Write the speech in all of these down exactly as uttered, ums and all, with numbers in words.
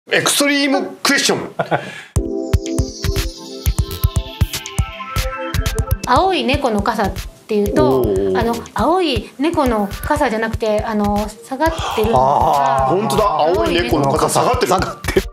エクストリームクエスチョン。 青い猫の傘っていうと、あの青い猫の傘じゃなくて、あの下がってるのが、 本当だ、青い猫の傘下がってる。下がってる。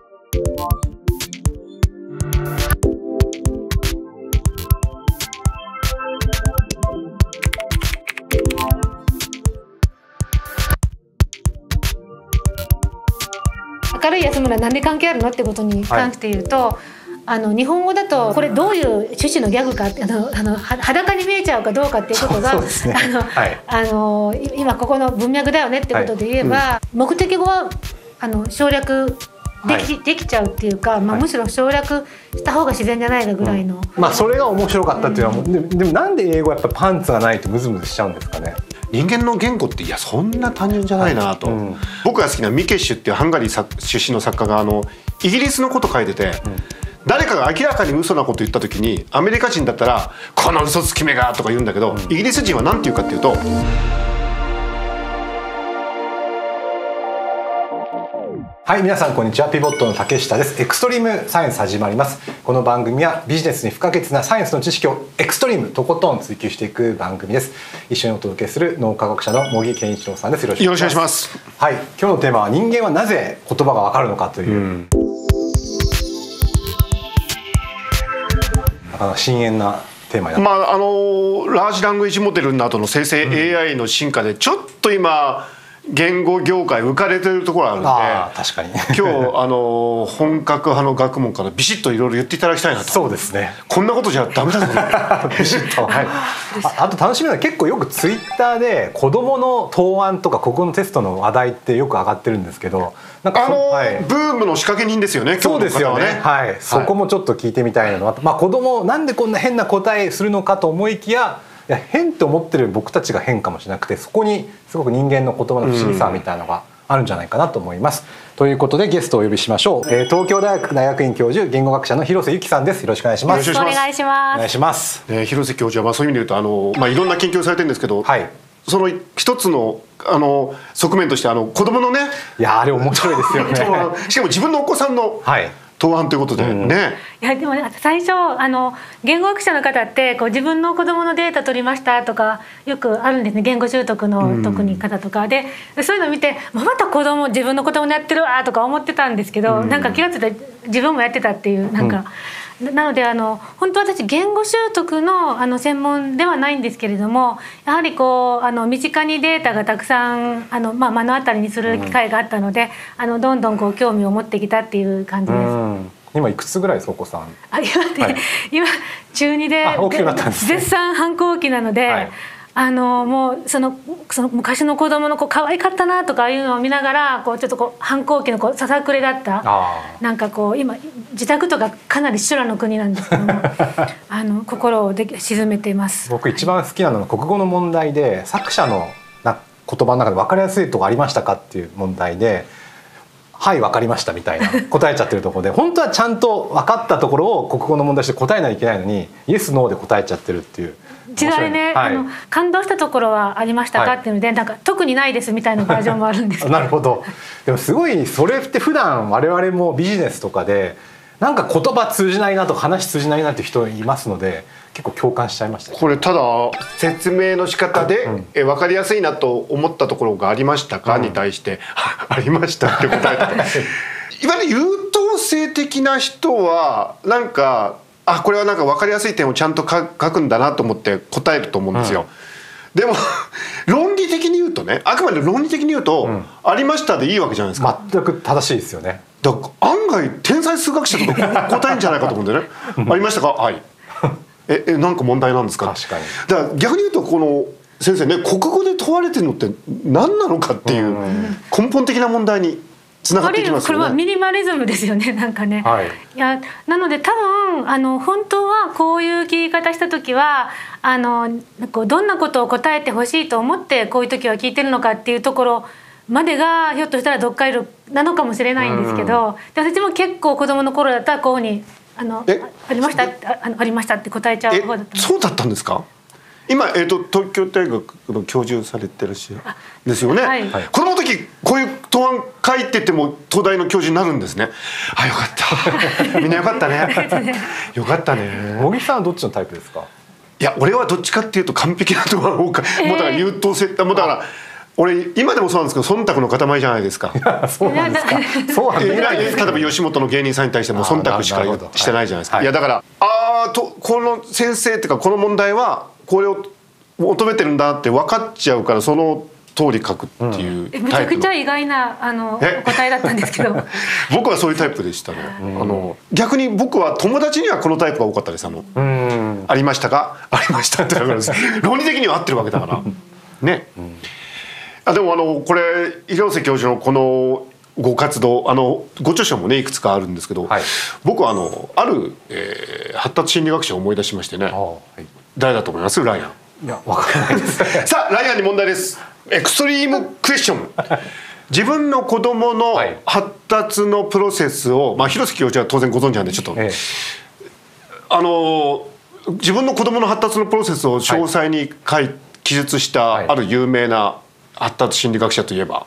明るい安村なんで関係あるのってことに関して言うと、はい、あの日本語だとこれどういう趣旨のギャグかって、あのあの裸に見えちゃうかどうかっていうことが、ね、あの、はい、あの今ここの文脈だよねってことで言えば、はい、うん、目的語はあの省略でき、はい、できちゃうっていうか、まあ、むしろ省略した方が自然じゃないかぐらいの、うん、 まあそれが面白かったっていうのは、うん、で, でもなんで英語はやっぱパンツがないとムズムズしちゃうんですかね。 人間の言語っていやそんな単純じゃないなと、うん、僕が好きなミケッシュっていうハンガリー出身の作家があのイギリスのこと書いてて、うん、誰かが明らかに嘘なこと言った時にアメリカ人だったら「この嘘つきめが」とか言うんだけど、うん、イギリス人は何て言うかっていうと、 はい、皆さんこんにちは。ピボットの竹下です。エクストリームサイエンス始まります。この番組はビジネスに不可欠なサイエンスの知識をエクストリームとことん追求していく番組です。一緒にお届けする脳科学者の茂木健一郎さんです。よろしくお願いします。はい、今日のテーマは人間はなぜ言葉がわかるのかという、うん、なかなか深遠なテーマになってます。 まああのラージラングエージモデルの後の生成 エーアイ の進化でちょっと今言語業界浮かれてるところあるんで、 あ、確かに今日あの本格派の学問からビシッといろいろ言っていただきたいなと。 そうですね。 こんなことじゃダメだぞビシッと、はい、あ, あと楽しみなのは結構よくツイッターで子どもの答案とか国語のテストの話題ってよく上がってるんですけど、なんかあの、はい、 ブームの仕掛け人ですよね。 そうですよね、はい、はい、そこもちょっと聞いてみたいなのは、まあ、子どもなんでこんな変な答えするのかと思いきや、いや変って思ってる僕たちが変かもしれなくて、そこにすごく人間の言葉の不思議さみたいなのがあるんじゃないかなと思います、うん、ということでゲストをお呼びしましょう、えー、東京大学大学院教授言語学者の広瀬由紀さんです。よろしくお願いします。 よろしくお願いします。 お願いします、 えー、広瀬教授はまあそういう意味で言うとあの、まあ、いろんな研究をされてるんですけど、はい、その一つのあの側面としてあの子供のね、 いやあれ面白いですよねしかも自分のお子さんの、はい、答案ということでね、うん、いやでもね、最初あの言語学者の方ってこう自分の子供のデータ取りましたとかよくあるんですね。言語習得の特に方とか、うん、でそういうのを見てまた子供自分の子供のやってるわとか思ってたんですけど、うん、なんか気が付いたら自分もやってたっていうなんか、うん、なのであの本当私言語習得のあの専門ではないんですけれども、やはりこうあの身近にデータがたくさんあの、まあ、目の当たりにする機会があったので、うん、あのどんどんこう興味を持ってきたっていう感じです。うん、 今いくつぐらいですかお子さん？ あ、今ね、はい、今中にで大きくなったんですね。 絶賛反抗期なので、はい、あのもうそのその昔の子供の子可愛かったなとかいうのを見ながらこうちょっとこう反抗期のこうささくれだったなんかこう今自宅とかかなり修羅の国なんですけどもあの心をで沈めています。 僕一番好きなのは国語の問題で作者のな言葉の中で分かりやすいとこありましたかっていう問題で、はい分かりましたみたいな答えちゃってるところで本当はちゃんと分かったところを国語の問題して答えないといけないのにイエスノーで答えちゃってるっていう。 違いね、はい、あの感動したところはありましたかっていうので、はい、なんか特にないですみたいなバージョンもあるんですけどなるほど。でもすごいそれって普段我々もビジネスとかでなんか言葉通じないなとか話通じないなっていう人いますので結構共感しちゃいました、ね、 これただ説明の仕方で、うん、え分かりやすいなと思ったところがありましたか、うん、に対してありましたって答えたいわゆる優等生的な人はなんかあこれはなんか分かりやすい点をちゃんと書くんだなと思って答えると思うんですよ、うん、でも論理的に言うとね、あくまで論理的に言うと、うん、ありましたでいいわけじゃないですか。 全く正しいですよね。 だから案外天才数学者とか答えんじゃないかと思うんでねありましたか、はいええなんか問題なんですか。 確かに。 だから逆に言うとこの先生ね、国語で問われてるのって何なのかっていう根本的な問題につながってきますよね。 これはミニマリズムですよね、なんかね、はい、いやなので多分あの本当はこういう聞き方した時はあのこうどんなことを答えてほしいと思ってこういう時は聞いてるのかっていうところまでがひょっとしたら読解力なのかもしれないんですけど、で私も結構子供の頃だったらこういうふうにあのありましたあありましたって答えちゃう方だった。 そうだったんですか。 今、えー、と東京大学の教授されてらっしゃるんですよね、 はい、 子供の時こういう答案書いてても東大の教授になるんですね。あ、よかったみんなよかったねよかったね。 茂木さんはどっちのタイプですか？ いや俺はどっちかっていうと完璧な答案を、えー、もうだから優等生もうだから俺今でもそうなんですけど忖度の塊じゃないですか。 そうなんですか。そうなんですか。 例えば吉本の芸人さんに対しても忖度しかしてないじゃないですか。はい、いやだからああとこの先生っていうかこの問題はこれを求めてるんだって分かっちゃうからその通り書くっていうタイプ、うん、 めちゃくちゃ意外なあの答えだったんですけど僕はそういうタイプでしたね。あの逆に僕は友達にはこのタイプが多かったです。あのうんありましたかありましたって論理的には合ってるわけだからね。うんあでもあのこれ広瀬教授のこのご活動あのご著書もねいくつかあるんですけど、はい、僕はあのある、えー、発達心理学者を思い出しましてね、はい、誰だと思います？ライアン。 いや分からないですさあライアンに問題です。エクストリームクエスチョン自分の子供の発達のプロセスを、まあ、広瀬教授は当然ご存知なんでちょっと、ええ、あの自分の子供の発達のプロセスを詳細に書い記述したある有名な発達心理学者といえば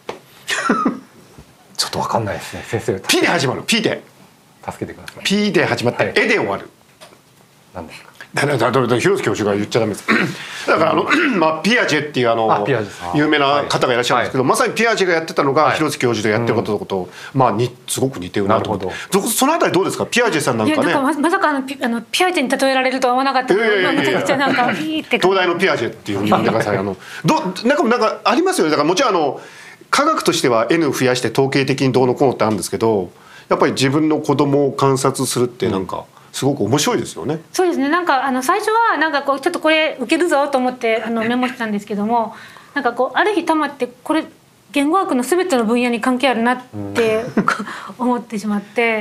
ちょっと分かんないですね先生。 P で始まる P で助けてください。 P で始まって、はい、絵で終わる。 何ですか？ だだだだ広瀬教授が言っちゃダメですだからあの、まあ、ピアジェっていうあの有名な方がいらっしゃるんですけど、はい、まさにピアジェがやってたのが、はい、広瀬教授でやってることと、うんまあ、にすごく似てるなと思って。そのあたりどうですか？ピアジェさんなんかね。いやなんかま, まさかあの ピ, あのピアジェに例えられるとは思わなかったので、めちゃくちゃなんかいいって東大のピアジェっていうふうに呼んでくださいあのどなんかなんかありますよね。だからもちろんあの科学としては N 増やして統計的にどうのこうのってあるんですけど、やっぱり自分の子供を観察するってなんか、うんすごく面白いですよね。 そうですね。なんかあの最初はなんかこうちょっとこれ受けるぞと思ってあのメモしてたんですけども、なんかこうある日たまってこれ言語学の全ての分野に関係あるなって思ってしまって、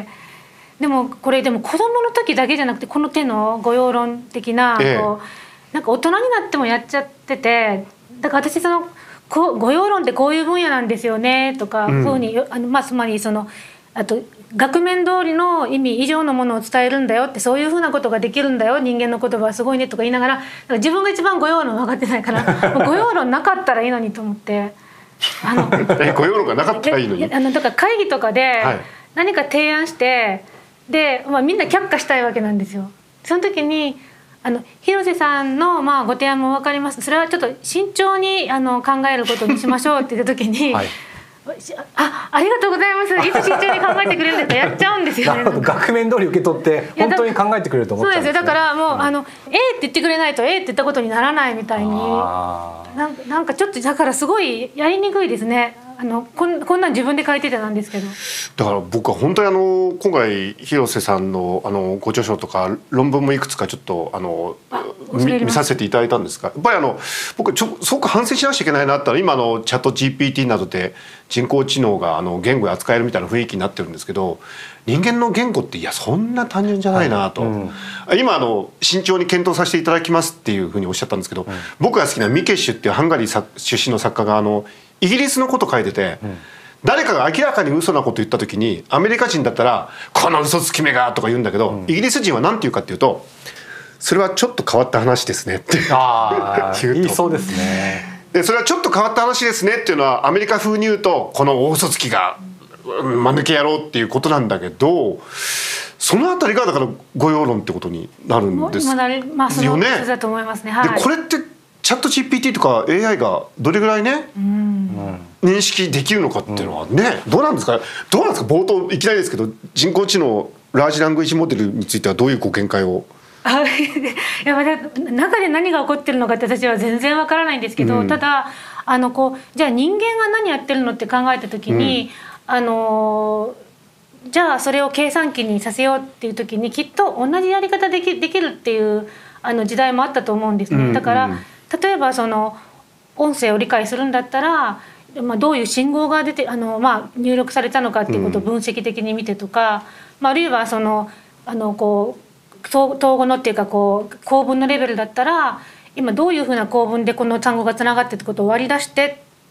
でもこれでも子供の時だけじゃなくてこの手の誤用論的な、ええ、こうなんか大人になってもやっちゃってて、だから私そのこう誤用論ってこういう分野なんですよねとか、うん、ふうにあのまあつまりそのあと額面通りの意味以上のものを伝えるんだよって、そういうふうなことができるんだよ、人間の言葉はすごいねとか言いながら、自分が一番誤用論分かってないから誤用論なかったらいいのにと思ってあのえ誤用論がなかったらいいのにあのだから会議とかで何か提案して、はい、で、まあ、みんな却下したいわけなんですよ。その時にあの広瀬さんのまあご提案も分かります、それはちょっと慎重にあの考えることにしましょうって言った時に、はいあ、ありがとうございます。いつ慎重に考えてくれるんだったらやっちゃうんですよね。 額面通り受け取って本当に考えてくれると思っちゃうんですね。 そうですよ。だからもう、うん、あの A って言ってくれないと A って言ったことにならないみたいに、なんか、なんかちょっとだからすごいやりにくいですね。あのこん、こんなん自分で書いてたなんですけど。 だから僕は本当にあの今回広瀬さんのあのご著書とか論文もいくつかちょっとあの見させていただいたんですが、やっぱりあの僕ちょすごく反省しなくちゃいけないなってのは、今のチャット ジーピーティー などで人工知能があの言語を扱えるみたいな雰囲気になってるんですけど、人間の言語っていやそんな単純じゃないなと、はいうん、今あの慎重に検討させていただきますっていうふうにおっしゃったんですけど、うん、僕が好きなミケッシュっていうハンガリー出身の作家があのイギリスのこと書いてて、うん、誰かが明らかに嘘なこと言った時にアメリカ人だったらこの嘘つきめがとか言うんだけど、うん、イギリス人は何て言うかっていうと、それはちょっと変わった話ですねってあ言うと言いそうですね。 でそれはちょっと変わった話ですねっていうのはアメリカ風に言うとこの大嘘つきが間抜け野郎っていうことなんだけど、そのあたりがだから誤用論ってことになるんですよね。 まあそのそうだと思いますね。はい、 でこれってチャット ジーピーティー とか エーアイ がどれぐらいね、うん、認識できるのかっていうのはね、うん、どうなんですかどうなんですか冒頭いきなりですけど、人工知能ラージラングエージモデルについてはどういうご見解を。 あいや中で何が起こってるのかって私は全然わからないんですけど、うん、ただあのこうじゃあ人間が何やってるのって考えた時に、うん、あのじゃあそれを計算機にさせようっていう時にきっと同じやり方でき、できるっていうあの時代もあったと思うんですね。だから、うんうん、例えばその音声を理解するんだったら、まあ、どういう信号が出てあの、まあ、入力されたのかっていうことを分析的に見てとか、うんまあ、あるいはそのあのこう統合のっていうかこう構文のレベルだったら今どういうふうな構文でこの単語がつながってってことを割り出して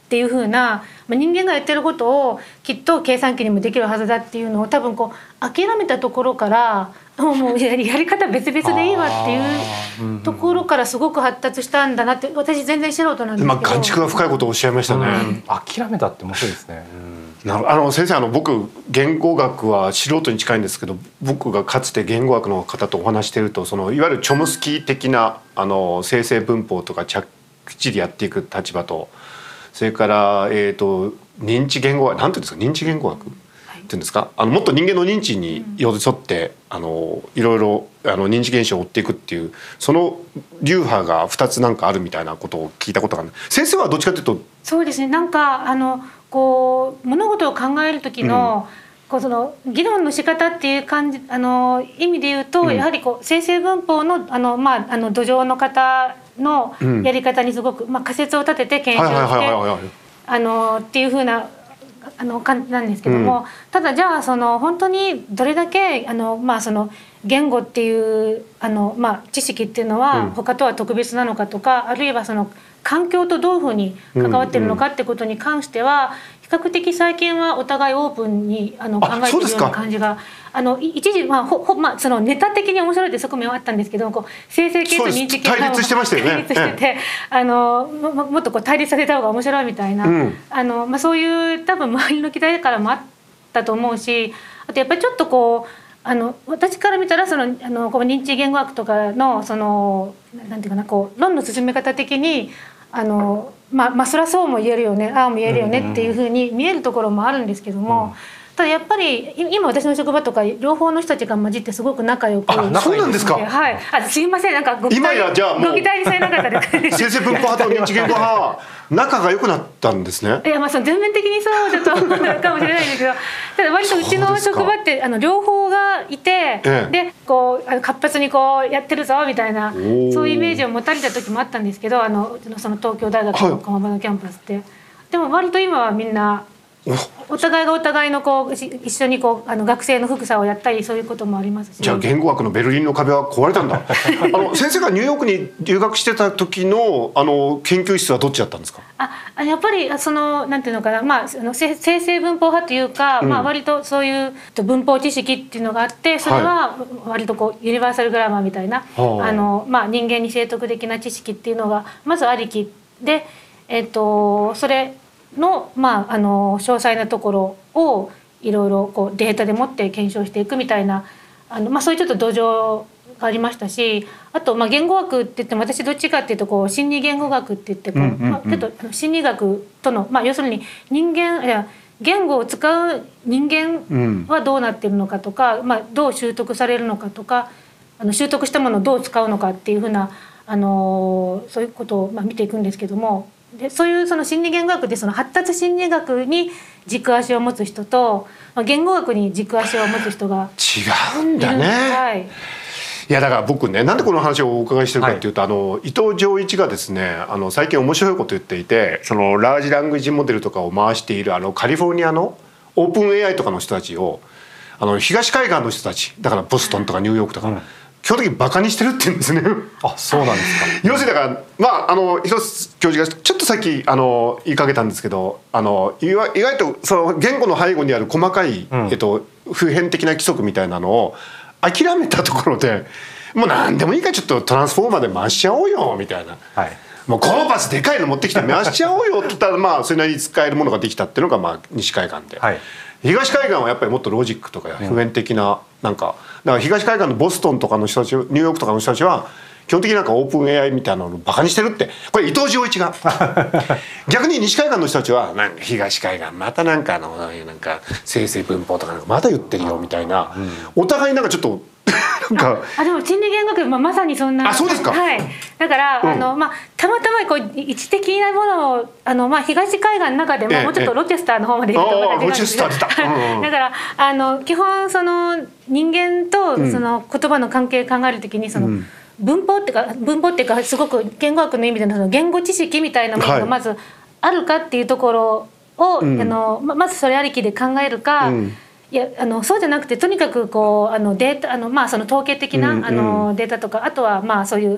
っていう風な、まあ、人間がやってることをきっと計算機にもできるはずだっていうのを多分こう諦めたところからもうやり、やり方別々でいいわっていうところからすごく発達したんだなって。私全然素人なんですけど、 まあ、眼蓄が深いことをおっしゃいましたね、 うん、諦めたって面白いですね、 うん、なるあの先生あの僕言語学は素人に近いんですけど、僕がかつて言語学の方とお話していると、そのいわゆるチョムスキー的なあの生成文法とかきっちりやっていく立場と、それから、えー、と認知言語学なんていうんですか、認知言語学、はい、っていうんですか、あのもっと人間の認知に寄り添って、うん、あのいろいろあの認知現象を追っていくっていう、その流派がふたつなんかあるみたいなことを聞いたことがある。先生はどっちかというと。 そうですね、なんかあのこう物事を考える時の、うん、こうその議論の仕方っていう感じあの意味で言うと、うん、やはりこう生成文法のあの、まあ、あの土壌の方のやり方にすごく、うん、まあ、仮説を立てて検証してあのっていう風なあの感じなんですけども、うん、ただじゃあその本当にどれだけあの、まあ、その言語っていうあの、まあ、知識っていうのは他とは特別なのかとか、うん、あるいはその環境とどういうふうに関わってるのかってことに関しては、比較的最近はお互いオープンにあの考えているような感じが、あの一時、まあほほまあ、そのネタ的に面白いって側面はあったんですけど、こう生成系と認知系が対立してましたよね。 対立してて、あの も, もっとこう対立させた方が面白いみたいな、うん、あのまあ、そういう多分周りの期待からもあったと思うし、あとやっぱりちょっとこうあの私から見たらそのあのこう認知言語学とかのそのなんていうかな、こう論の進め方的にあのまあ、まあそりゃそうも言えるよね、ああも言えるよねっていうふうに見えるところもあるんですけども、うん、ただやっぱり今私の職場とか両方の人たちが混じってすごく仲良く。 あ、そうなんですか。 はい。あ、すいません、なんかご期待今やじゃあもうご期待にされなかったで先生文法派と認知言語派は仲が良くなったんですね。 いや、まあその全面的にそうちょっとかもしれないんですけど、ただ割とうちの職場ってあの両方がいて、ええ、でこうあの活発にこうやってるぞみたいな、そういうイメージを持たれた時もあったんですけど、あのその東京大学の駒場のキャンパスって、はい、でも割と今はみんなお互いがお互いのこう一緒にこうあの学生の服さをやったり、そういうこともありますし。 じゃあ言語学のベルリンの壁は壊れたんだ。あの先生がニューヨークに留学してた時のあの研究室はどっちだったんですか。 あ、やっぱりそのなんていうのかな、まあ、あの生成文法派というか、うん、まあ、割とそういう文法知識っていうのがあって、それは割とこうユニバーサルグラマーみたいな、はい、あのまあ、人間に正徳的な知識っていうのがまずありきで、えっと、それの、まあ、あの詳細なところをいろいろこうデータでもって検証していくみたいな、あの、まあ、そういうちょっと土壌がありましたし、あと、まあ、言語学って言っても私どっちかっていうとこう心理言語学って言ってこう、うんうんうん、まあ、ちょっと心理学との、まあ、要するに人間いや言語を使う人間はどうなってるのかとか、うん、まあ、どう習得されるのかとか、あの習得したものをどう使うのかっていうふうな、あのそういうことをまあ見ていくんですけども、でそういうその心理言語学でその発達心理学に軸足を持つ人と、まあ、言語学に軸足を持つ人が違うんだね。 はい、 いやだから僕ね、なんでこの話をお伺いしてるかっていうと、はい、あの伊藤浄一がですね、あの最近面白いこと言っていて、そのラージラングエージモデルとかを回しているあのカリフォルニアのオープン エーアイ とかの人たちを、あの東海岸の人たちだからボストンとかニューヨークとか、うん、基本的にバカにしてるって言うんですね。 あ、そうなんですか。 要するにだから、まあ、あの広瀬教授がちょっとさっきあの言いかけたんですけど、あの意外とその言語の背後にある細かい、うん、えっと、普遍的な規則みたいなのを諦めたところで、もう何でもいいからちょっとトランスフォーマーで回しちゃおうよみたいな、はい、もうコンパスでかいの持ってきて回しちゃおうよって言ったら、まあそれなりに使えるものができたっていうのが、まあ、西海岸で、はい、東海岸はやっぱりもっとロジックとか普遍的な、なんかだから東海岸のボストンとかの人たち、ニューヨークとかの人たちは基本的になんかオープン エーアイ みたいなのをバカにしてるって、これ伊藤浄一が逆に西海岸の人たちはなんか東海岸またなんかあのなんか生成文法とかなんかまた言ってるよみたいな、うん、お互いなんかちょっとなんかあ, あでも心理言語学、まあ、まさにそんな。 あ、そうですか。 はい、だから、うん、あのまあ、たまたまこう位置的なものをあの、まあ、東海岸の中でも、ええ、もうちょっとロチェスターの方まで行くとまた違うんですけど、うんうん、だからあの基本その人間とその言葉の関係考えるときにその、うん、文法っていうか文法っていうかすごく言語学の意味でのその言語知識みたいなものがまずあるかっていうところを、はい、あのまずそれありきで考えるか、うん、いやあのそうじゃなくてとにかくこうあのデータあの、まあ、その統計的な、うんうん、あのデータとか、あとはまあそういう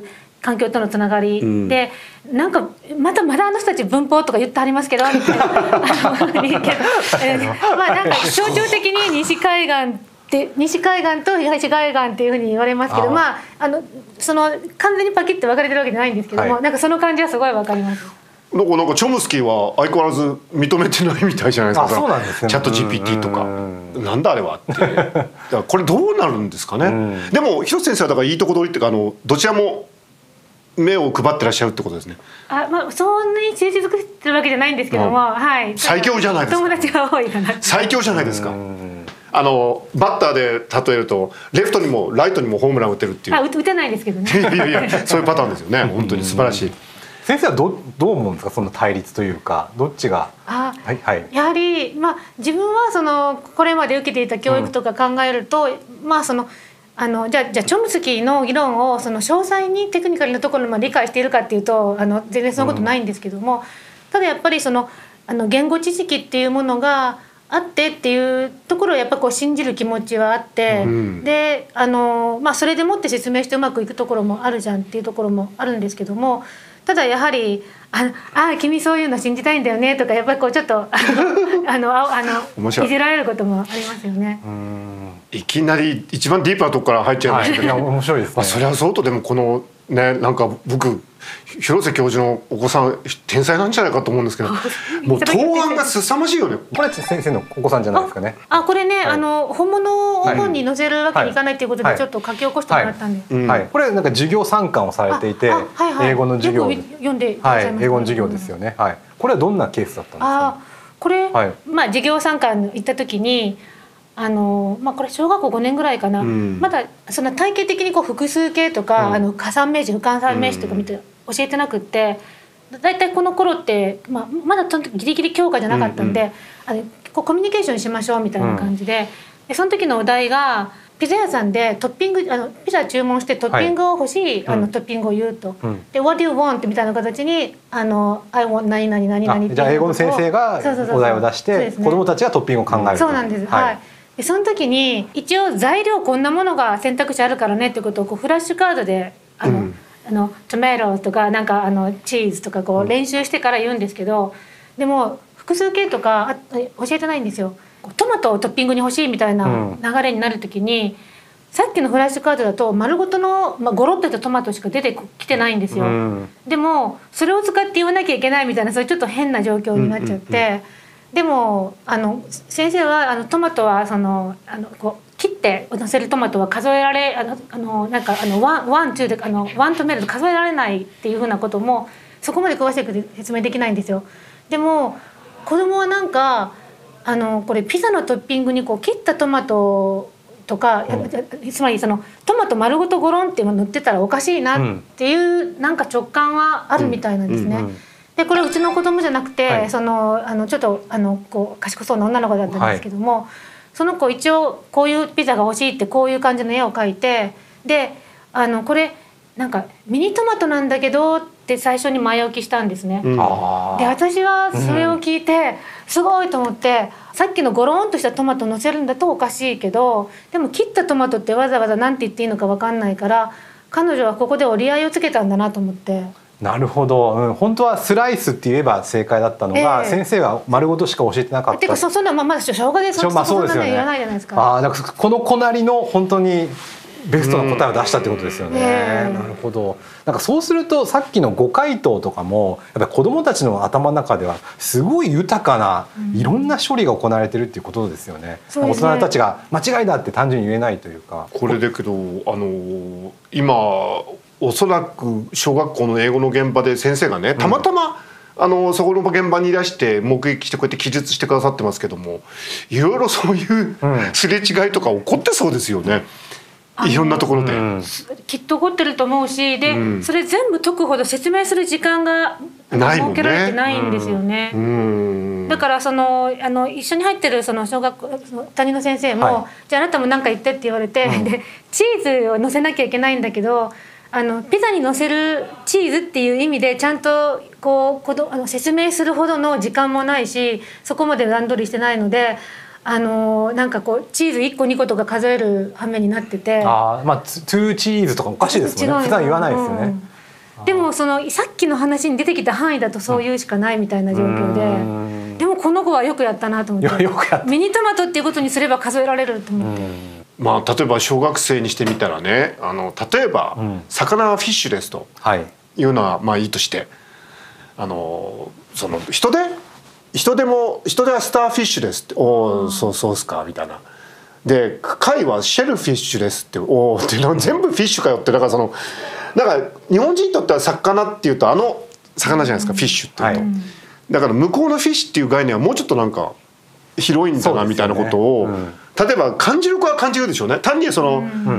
環境とのつながり、うん、でなんかまだまだあの人たち文法とか言ってはりますけどみたいなあのいいけど、えー、まあなんか象徴的に西海岸で西海岸と東海岸っていうふうに言われますけど、あまああのその完全にパキッと分かれてるわけじゃないんですけども、はい、なんかその感じはすごい分かります。 なんかなんかチョムスキーは相変わらず認めてないみたいじゃないですか。 あ、そうなんですね。 チャット ジーピーティー とかなんだあれはってだからこれどうなるんですかね。でも広瀬先生はだからいいとこ取りっていうかあのどちらも目を配ってらっしゃるってことですね。 あ、まあそんなに知り尽くしてるわけじゃないんですけども、うん、はい。 最強じゃないですか。 友達が多いかな。 最強じゃないですか。あのバッターで例えるとレフトにもライトにもホームラン打てるっていう。 あ、打てないですけどね。 いやいやそういうパターンですよね。本当に素晴らしい。 先生はどどう思うんですか、その対立というかどっちが。 あ、 はいはい、 やはり、まあ、自分はそのこれまで受けていた教育とか考えると、うん、まあそのあのじゃあじゃあチョムスキーの議論をその詳細にテクニカルなところまで理解しているかっていうとあの全然そんなことないんですけども、うん、ただやっぱりそのあの言語知識っていうものがあってっていうところをやっぱこう信じる気持ちはあって、うん、であの、まあ、それでもって説明してうまくいくところもあるじゃんっていうところもあるんですけども、ただやはりああ君そういうの信じたいんだよねとかやっぱりこうちょっとあのあのいじられることもありますよね。 うーん、いきなり一番ディープなとこから入っちゃいましたけど、 はい、いや面白いですね。 まあ、それは相当でもこのねなんか僕広瀬教授のお子さん天才なんじゃないかと思うんですけどもう答案が凄まじいよね。 これ先生のお子さんじゃないですかね。 あ、あこれね、はい、あの本物を本に載せるわけにいかないということでちょっと書き起こしてもらったんで、 はいはいはい、これなんか授業参観をされていて、はいはい、英語の授業で読んでいらっしゃいますね。 はい、英語の授業ですよね、はい、これはどんなケースだったんですか。 あ、これ、はい、まあ授業参観行った時にあのまあ、これ小学校ごねんぐらいかな、うん、まだその体系的にこう複数形とか、うん、あの加算名詞不換算名詞とか見て教えてなくって、だいたいこの頃って、まあ、まだその時ギリギリ教科じゃなかったんで、うんうん、あのこうコミュニケーションしましょうみたいな感じで、うん、でその時のお題がピザ屋さんでトッピングあのピザ注文してトッピングを欲しい、はい、あのトッピングを言うと、うん、で What do you want? みたいな形にあの I want 何々何々ってじゃあ英語の先生がお題を出して子どもたちがトッピングを考える。 そうなんです、はい、はい。でその時に一応材料こんなものが選択肢あるからねってことをこうフラッシュカードであの、うん、あのトマトとかなんかあのチーズとかこう練習してから言うんですけど、でも複数形とかあ教えてないんですよ。トマトをトッピングに欲しいみたいな流れになる時に、うん、さっきのフラッシュカードだと丸ごとの、まあ、ゴロッとしたトマトしか出てきてないんですよ、うん、でもそれを使って言わなきゃいけないみたいなそういうちょっと変な状況になっちゃって、うんうんうん、でもあの先生はあのトマトはそのあのこう切って乗せるトマトは数えられあのあのなんかあのワンワンツーであのワンとメルと数えられないっていうふうなこともそこまで詳しく説明できないんですよ。でも子供はなんかあのこれピザのトッピングにこう切ったトマトとか、うん、つまりそのトマト丸ごとゴロンって塗ってたらおかしいなっていう、うん、なんか直感はあるみたいなんですね。うんうんうん、でこれうちの子供じゃなくて、はい、そのあのちょっとあのこう賢そうな女の子だったんですけども、はい、その子一応こういうピザが欲しいってこういう感じの絵を描いて、であのこれなんかミニトマトなんだけどって最初に前置きしたんですね。うん、で私はそれを聞いてすごいと思って、うん、さっきのゴロンとしたトマト乗せるんだとおかしいけど、でも切ったトマトってわざわざ何て言っていいのか分かんないから彼女はここで折り合いをつけたんだなと思って。 なるほど、うん、本当はスライスって言えば正解だったのが、えー、先生が丸ごとしか教えてなかった。 てか そ, そんなまあまだ生姜でそんなね言わないじゃないですか。 あ、だからこの子なりの本当にベストな答えを出したってことですよね。うん、なるほど。なんかそうするとさっきのご回答とかもやっぱり子どもたちの頭の中ではすごい豊かないろんな処理が行われてるっていうことですよね。うん、大人たちが間違いだって単純に言えないというか。 これだけどあの今おそらく小学校の英語の現場で先生がねたまたま、うん、あのそこの現場にいらして目撃してこうやって記述してくださってますけども、いろいろそういうすれ違いとか起こってそうですよね。いろんなところで、うん、きっと起こってると思うし、で、うん、それ全部解くほど説明する時間が設けられてないんですよね。うん、だからそのあの一緒に入ってるその小学校担任の先生も、はい、じゃああなたも何か言ってって言われて、うん、でチーズを乗せなきゃいけないんだけど、あのピザに乗せるチーズっていう意味でちゃんとこうこどあの説明するほどの時間もないし、そこまで段取りしてないので。あのなんかこうチーズいっこにことか数える羽目になってて、 あ、まあトゥーチーズとかおかしいですもんね。普段言わないですよね。 でもそのさっきの話に出てきた範囲だとそういうしかないみたいな状況で、でもこの子はよくやったなと思って、 よくやったミニトマトっていうことにすれば数えられると思って。 まあ例えば小学生にしてみたらね、あの例えば、うん、魚はフィッシュですというのはまあいいとして、あのその人で人でも人ではスターフィッシュですって、おおそうそうっすかみたいな。で貝はシェルフィッシュですっておおって全部フィッシュかよって、だからそのなんか日本人にとっては魚っていうとあの魚じゃないですか、フィッシュっていうと、はい、だから向こうのフィッシュっていう概念はもうちょっとなんか広いんだなみたいなことを、ね、うん、例えば感じる子は感じるでしょうね。単にその、うん、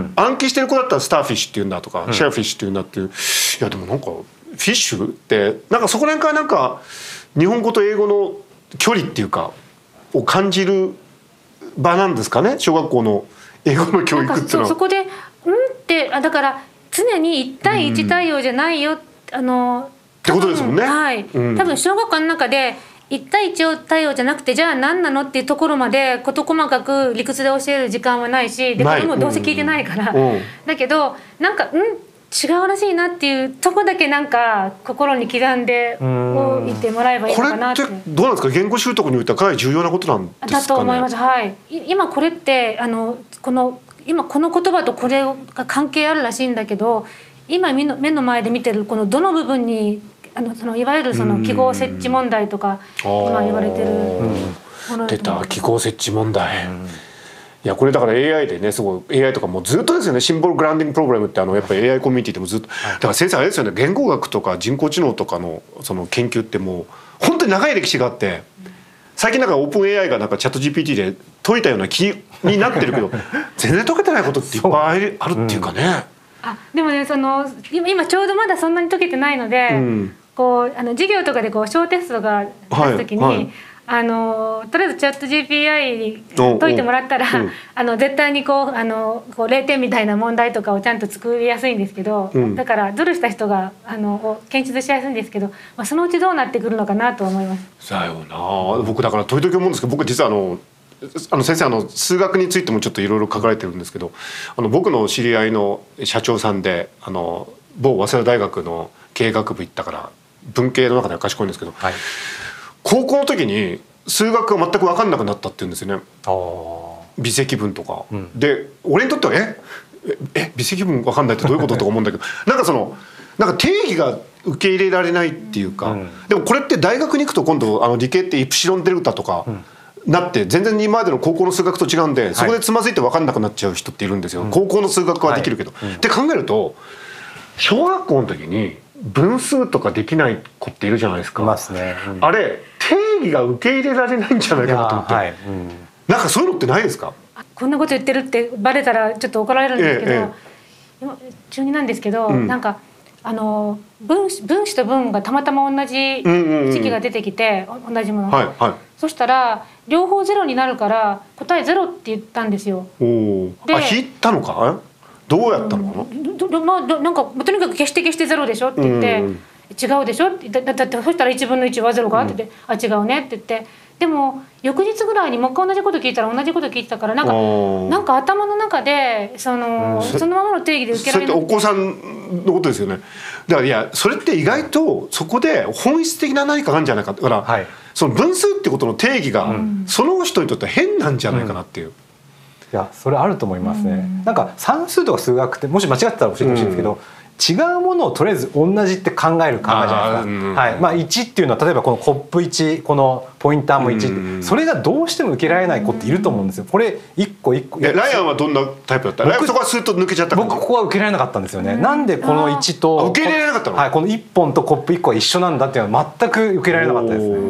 暗記してる子だったらスターフィッシュっていうんだとか、うん、シェルフィッシュっていうんだっていう、いやでもなんかフィッシュってなんかそこら辺からなんか日本語と英語の距離っていうかを感じる場なんですかね、小学校の英語の教育っていうのは。 そこで「うん?」ってだから常にいち対いち対応じゃないよ、うん、あのってことですもんね。 はい、うん、多分小学校の中でいち対いち対応じゃなくて、じゃあ何なのっていうところまで事細かく理屈で教える時間はないし、で子供もどうせ聞いてないから、うん、だけどなんか「うん?」違うらしいなっていうとこだけなんか心に刻んでおいてもらえばいいのかなって。 これってどうなんですか、言語習得においてはかなり重要なことなんですかね。 だと思います。はい。今これってあのこの今この言葉とこれが関係あるらしいんだけど、今目の目の前で見てるこのどの部分にあのそのいわゆるその記号設置問題とか今言われてるもの。 出た記号設置問題。いやこれだから エーアイ でね、すごい エーアイ とかもずっとですよね。シンボルグランディングプログラムってあのやっぱり エーアイ コミュニティでもずっと、だから先生あれですよね、言語学とか人工知能とかのその研究ってもう本当に長い歴史があって、最近なんかオープン エーアイ がなんかチャット ジーピーティー で解いたような気になってるけど全然解けてないことっていっぱいあるっていうかね。うん、 あでもね、その今今ちょうどまだそんなに解けてないので、うん、こうあの授業とかでこう小テストが出すときに、はいはい、あのとりあえずチャット ジーピーアイ に解いてもらったら、うん、あの絶対にこうあのこうれいてんみたいな問題とかをちゃんと作りやすいんですけど、うん、だからズルした人があの検出しやすいんですけど、まあ、そのうちどうなってくるのかなと思います。 だよな。僕だから時々思うんですけど、僕実はあのあの先生あの数学についてもちょっといろいろ書かれてるんですけど、あの僕の知り合いの社長さんであの某早稲田大学の経営学部行ったから文系の中では賢いんですけど、はい、高校の時に数学が全く分かんなくなったって言うんですよね。微積分とか、うん、で俺にとってはええ微積分分かんないってどういうこととか思うんだけどなんかそのなんか定義が受け入れられないっていうか、うん、でもこれって大学に行くと今度あの理系ってイプシロンデルタとか、うん、なって全然今までの高校の数学と違うんで、はい、そこでつまずいて分かんなくなっちゃう人っているんですよ、うん、高校の数学はできるけど、はい、って考えると小学校の時に分数とかできない子っているじゃないですか。いますね、うん、あれ定義が受け入れられないんじゃないかなと思って、はい、うん、なんかそういうのってないですか。 こんなこと言ってるってバレたらちょっと怒られるんですけど、ええ、今中になんですけど、うん、なんかあの 分, 分子と分がたまたま同じ時期が出てきて、うんうんうん、同じもの、はいはい、そしたら両方ゼロになるから答えゼロって言ったんですよ。 おであ引いたのかどうやったのかな、 うんまあ、なんかとにかく消して消してゼロでしょって言って、うんうん、違うでしょってだってそしたらいちぶんのいちはゼロかって言って、うん、あ違うねって言って、でも翌日ぐらいにもう一回同じこと聞いたら同じこと聞いてたから、なんかなんか頭の中でその、うん、そのままの定義で受けられない。 それってお子さんのことですよね。だからいやそれって意外とそこで本質的な何かがあるんじゃないかだから、はい、その分数ってことの定義が、うん、その人にとっては変なんじゃないかなっていう。うん、いやそれあると思いますね。うん、なんか算数とか数学ってもし間違ってたら教えてほしいんですけど、うん、違うものをとりあえず同じって考える考えじゃないですか。うん、はい、まあ、いちっていうのは例えばこのコップいちこのポインターもいちって、うん、それがどうしても受けられない子っていると思うんですよ。これ一個一個。 ライアンはどんなタイプだった？ライアンそこはスーッと抜けちゃったか。 僕ここは受けられなかったんですよね。うん、なんでこのいちと受け入れられなかったの？ はい、このいっぽんとコップいっこは一緒なんだっていうのは全く受けられなかったですね。うん、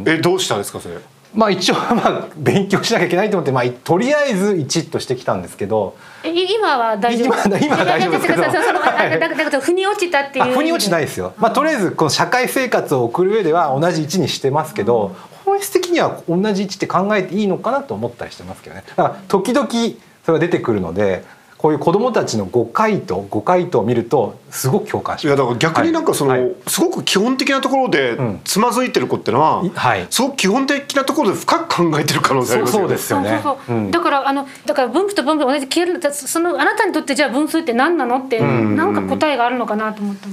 えどうしたんですかそれ？ まあ一応まあ勉強しなきゃいけないと思って、まあ、とりあえずいちとしてきたんですけど、 今は大丈夫。 今, 今は大丈夫ですけど、だから腑に落ちたっていう。 腑に落ちないですよ。まあとりあえずこの社会生活を送る上では同じいちにしてますけど、本質的には同じいちって考えていいのかなと思ったりしてますけどね。だから時々それが出てくるので、こういう子どもたちの誤回答誤回答を見るとすごく共感します。 いやだから逆になんかその、はい、すごく基本的なところでつまずいてる子ってのは、うん、はい、すごく基本的なところで深く考えてる可能性ありますよね。 そうですよね。 そうそう、うん、だからあのだから分布と分布同じ消える、そのあなたにとってじゃあ分数って何なのって、うん、なんか答えがあるのかなと思ったのとか。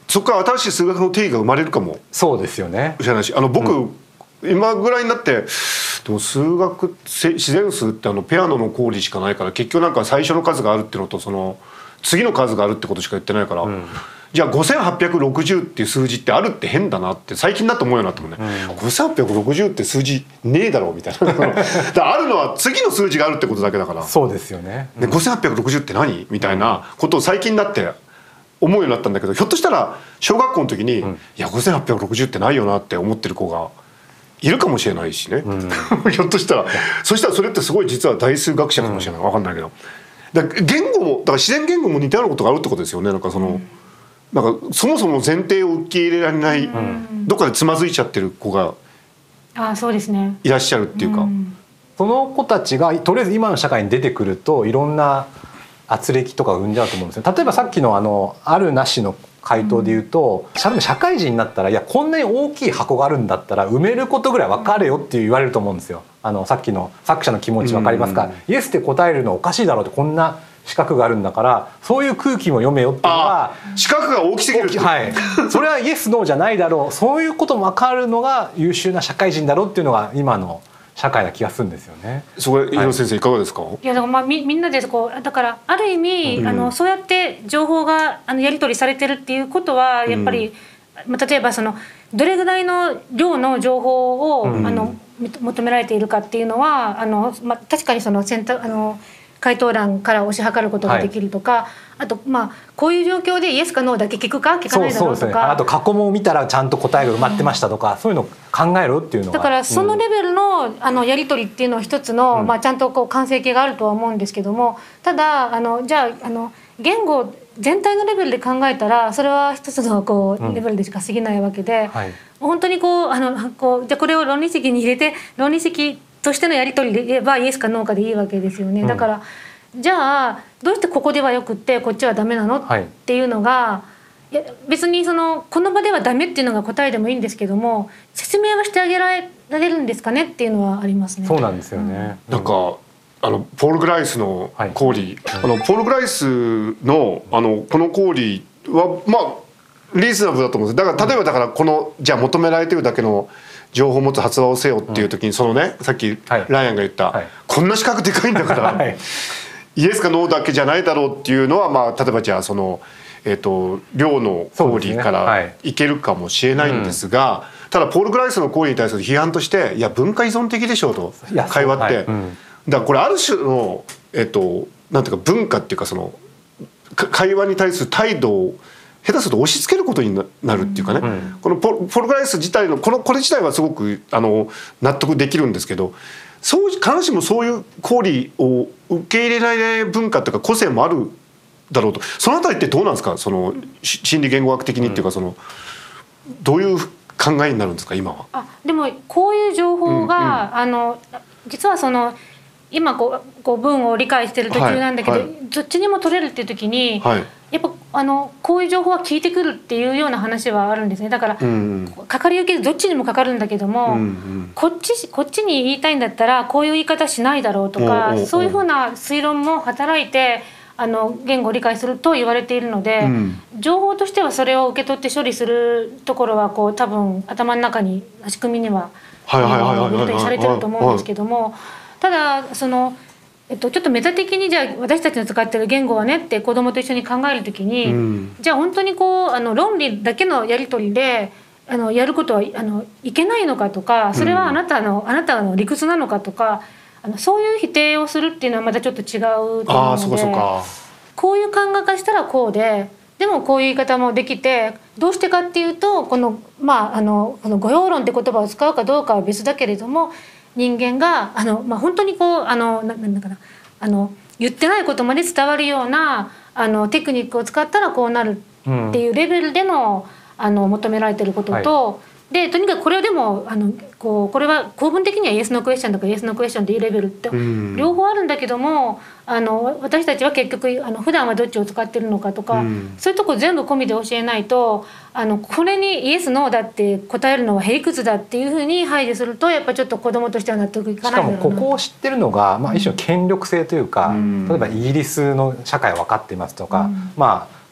そこから新しい数学の定義が生まれるかもそうですよね。 しれないし、あの僕、うん、今ぐらいになってでも数学自然数ってあのペアノの公理しかないから結局なんか最初の数があるっていうのとその次の数があるってことしか言ってないから、うん、じゃあごせんはっぴゃくろくじゅうっていう数字ってあるって変だなって最近だと思うようになったもんね、うん、ごせんはっぴゃくろくじゅうって数字ねえだろみたいなだあるのは次の数字があるってことだけだからそうですよね、 うん、でごせんはっぴゃくろくじゅうって何みたいなことを最近になって思うようになったんだけど、ひょっとしたら小学校の時に、うん、いやごせんはっぴゃくろくじゅうってないよなって思ってる子がいるかもしれないしね、うん、ひょっとしたらそしたらそれってすごい実は大数学者かもしれない、分かんないけど、だから言語もだから自然言語も似たようなことがあるってことですよね。なんかその、うん、なんかそもそも前提を受け入れられない、うん、どっかでつまずいちゃってる子があそうですねいらっしゃるっていうか、うん、 その子たちがとりあえず今の社会に出てくるといろんな圧力とか生んじゃうと思うんですよ。例えばさっきのあのあるなしの回答で言うと、うん、社会人になったらいやこんなに大きい箱があるんだったら埋めることぐらい分かれよって言われると思うんですよ。あのさっきの作者の気持ち分かりますか、うん、イエスって答えるのおかしいだろうって、こんな資格があるんだからそういう空気も読めよっていうのが資格が大きすぎるってはい、それはイエスノーじゃないだろう、そういうことも分かるのが優秀な社会人だろうっていうのが今の社会な気がするんですよね。 そこで井野先生いかがですか？ いやだからまあ み, みんなでこうだからある意味、うん、あのそうやって情報があのやり取りされてるっていうことはやっぱり、うん、まあ、例えばそのどれぐらいの量の情報を、うん、あの求められているかっていうのはあの、まあ、確かにその選択あの回答欄から推し量ることができるとか、はい、あとまあこういう状況でイエスかノーだけ聞くか聞かないだろうとか、そうそうですね、 あと過去問を見たらちゃんと答えが埋まってましたとか、うん、そういうのを考えろっていうのがだからそのレベルの、うん、あのやり取りっていうのは一つの、うん、まあ、ちゃんとこう完成形があるとは思うんですけども、ただあのじゃあ、あの言語全体のレベルで考えたらそれは一つのこう、うん、レベルでしか過ぎないわけで、はい、本当にこうあのこうじゃあこれを論理式に入れて論理式としてのやり取りで言えばイエスかノーかでいいわけですよね。だから、うん、じゃあどうしてここではよくってこっちはダメなの、はい、っていうのが、いや別にそのこの場ではダメっていうのが答えでもいいんですけども、説明はしてあげられるんですかねっていうのはありますね。 そうなんですよね、 うん、なんかあのポール・グライスの公理、はい、あのポール・グライスのあのこの公理はまあリーズナブルだと思うんです。だから例えばだからこのじゃあ求められてるだけの情報を持つ発話をせよっていう時に、そのねさっきライアンが言った、はい、こんな資格でかいんだから、はい、イエスかノーだけじゃないだろうっていうのは、まあ、例えばじゃあその、えーと、量の公理からいけるかもしれないんですが、はい、ただポール・グライスの公理に対する批判としていや文化依存的でしょうと会話って、はい、うん、だからこれある種の、えーと、なんていうか文化っていうかその会話に対する態度を下手すると押し付けることになるっていうかね、うん、このポルグライス自体のこのこれ自体はすごくあの納得できるんですけど、そう必ずしもそういう公理を受け入れられない文化というか個性もあるだろうと、そのあたりってどうなんですか、その心理言語学的にっていうか、そのどういう考えになるんですか今は。 あでもこういう情報が、うんうん、あの実はその今こうこう文を理解してる途中なんだけど、はいはい、どっちにも取れるっていう時に、はい、やっぱあのこういう情報は聞いてくるっていうような話はあるんですね。だから、うん、かかり受けどっちにもかかるんだけども、うんうん、こっちこっちに言いたいんだったらこういう言い方しないだろうとか、うんうん、そういうふうな推論も働いてあの言語を理解すると言われているので、うん、情報としてはそれを受け取って処理するところはこう多分頭の中に仕組みには本当にされてると思うんですけども、ただその、えっと、ちょっとメタ的にじゃあ私たちの使ってる言語はねって子どもと一緒に考えるときに、うん、じゃあ本当にこうあの論理だけのやり取りであのやることはあのいけないのかとか、それはあなたの、うん、あなたの理屈なのかとか、あのそういう否定をするっていうのはまたちょっと違うと思うので、あ、そうかそうか、こういう考え方したらこうで、でもこういう言い方もできて、どうしてかっていうとこの、まあ、あのこの誤用論って言葉を使うかどうかは別だけれども、人間があの、まあ、本当にこうあのななんだかなあの言ってないことまで伝わるようなあのテクニックを使ったらこうなるっていうレベルでの、うん、あの求められてることと、はい、でとにかくこれでもあのこうこれは構文的にはイエスノークエスチョンだからイエスノークエスチョンっていうレベルって両方あるんだけども、あの私たちは結局あの普段はどっちを使ってるのかとか、うん、そういうとこ全部込みで教えないと、あのこれにイエスノーだって答えるのはへ理屈だっていうふうに配慮するとやっぱちょっと子どもとしては納得いかないだろうな。 しかもここを知ってるのが、まあ、一種の権力性というか、うん、例えばイギリスの社会は分かっていますとか、うん、まあ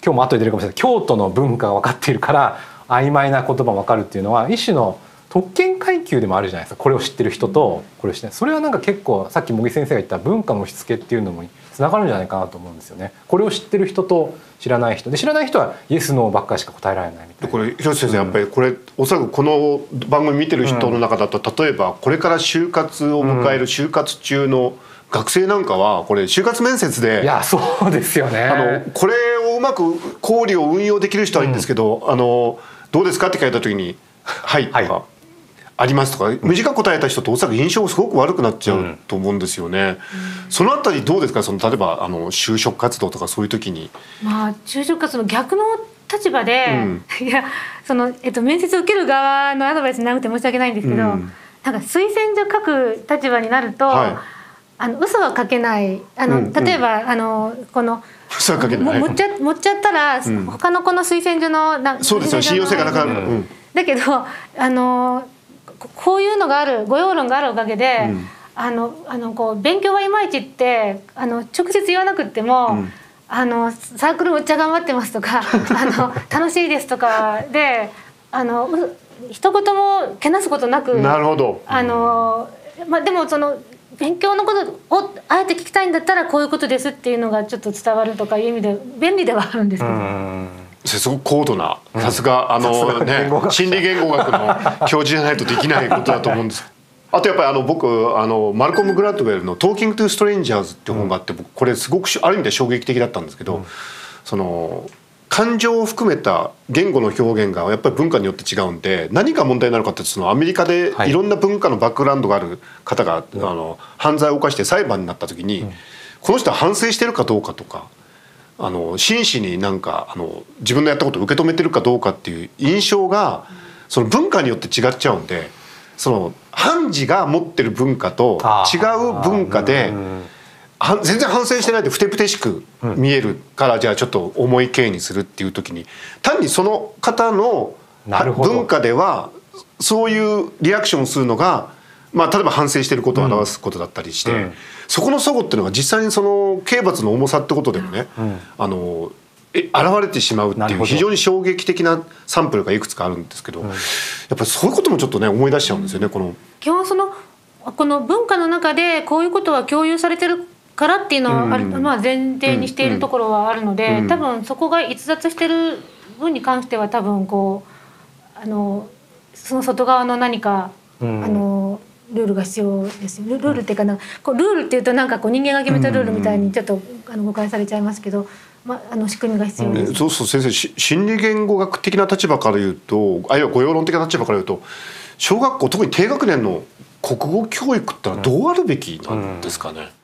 今日も後で出るかもしれない京都の文化が分かっているから曖昧な言葉も分かるっていうのは一種の特権階級でもあるじゃないですか。これを知ってる人とこれを知ってない、それはなんか結構さっき茂木先生が言った文化の押し付けっていうのもつながるんじゃないかなと思うんですよね。これを知ってる人と知らない人で、知らない人はイエスノーばっかりしか答えられないみたいな。 これ広瀬先生、やっぱりこれおそらくこの番組見てる人の中だと、例えばこれから就活を迎える就活中の学生なんかはこれ就活面接で、 いやそうですよね。 あのこれをうまく講理を運用できる人はいいんですけど、うん、あのどうですかって聞いた時に「はい」とか、はい「あります」とか短く答えた人とおそらく印象がすごく悪くなっちゃうと思うんですよね。うん、そのあたりどうですか、その例えばあの就職活動とかそういう時に。 まあ就職活動の逆の立場で、うん、いやその、えっと、面接を受ける側のアドバイスになくて申し訳ないんですけど、うん、なんか推薦状書く立場になると、はい、あの嘘は書けない、あの、うん、例えば、うん、あのこの嘘は書けない、 持っちゃ持っちゃったら、うん、他の子の推薦状のなそうですよ、信用性がなくなる、うん、 だけどあのこういうのがある、御用論があるおかげで、うん、あのあのこう勉強はいまいちってあの直接言わなくっても、うん、あのサークルめっちゃ頑張ってますとかあの楽しいですとかで、あの一言もけなすことなく、 なるほど、 あの、まあ、でもその勉強のことをあえて聞きたいんだったらこういうことですっていうのがちょっと伝わるとかいう意味で便利ではあるんですけど。 すごく高度な、さすがあのね心理言語学の教授じゃないとできないことだと思うんです。あとやっぱりあの僕あのマルコム・グラッドウェルの「トーキング・トゥ・ストレンジャーズ」っていう本があって、僕これすごくある意味で衝撃的だったんですけど、その感情を含めた言語の表現がやっぱり文化によって違うんで、何が問題になるかってそのアメリカでいろんな文化のバックグラウンドがある方があの犯罪を犯して裁判になった時に、この人は反省してるかどうかとか、あの真摯になんかあの自分のやったことを受け止めてるかどうかっていう印象がその文化によって違っちゃうんで、その判事が持ってる文化と違う文化で全然反省してないでふてぶてしく見えるから、じゃあちょっと重い刑にするっていう時に、単にその方の文化ではそういうリアクションをするのが、まあ、例えば反省してることを表すことだったりして、うん、そこの齟齬っていうのが実際にその刑罰の重さってことでもね、うん、あのえ現れてしまうっていう非常に衝撃的なサンプルがいくつかあるんですけど、うん、やっぱりそういうこともちょっとね思い出しちゃうんですよね。この基本そのこの文化の中でこういうことは共有されてるからっていうのはある、うん、まあ、前提にしているところはあるので、うん、多分そこが逸脱してる分に関しては多分こうあのその外側の何か、うん、あのルールが必要ですよ。ルールっていうかな、こうルールっていうとなんかこう人間が決めたルールみたいにちょっとあの誤解されちゃいますけど、まあ、あの仕組みが必要です。 そうそう先生、心理言語学的な立場から言うと、あるいは御用論的な立場から言うと、小学校特に低学年の国語教育ってのはどうあるべきなんですかね。うんうん、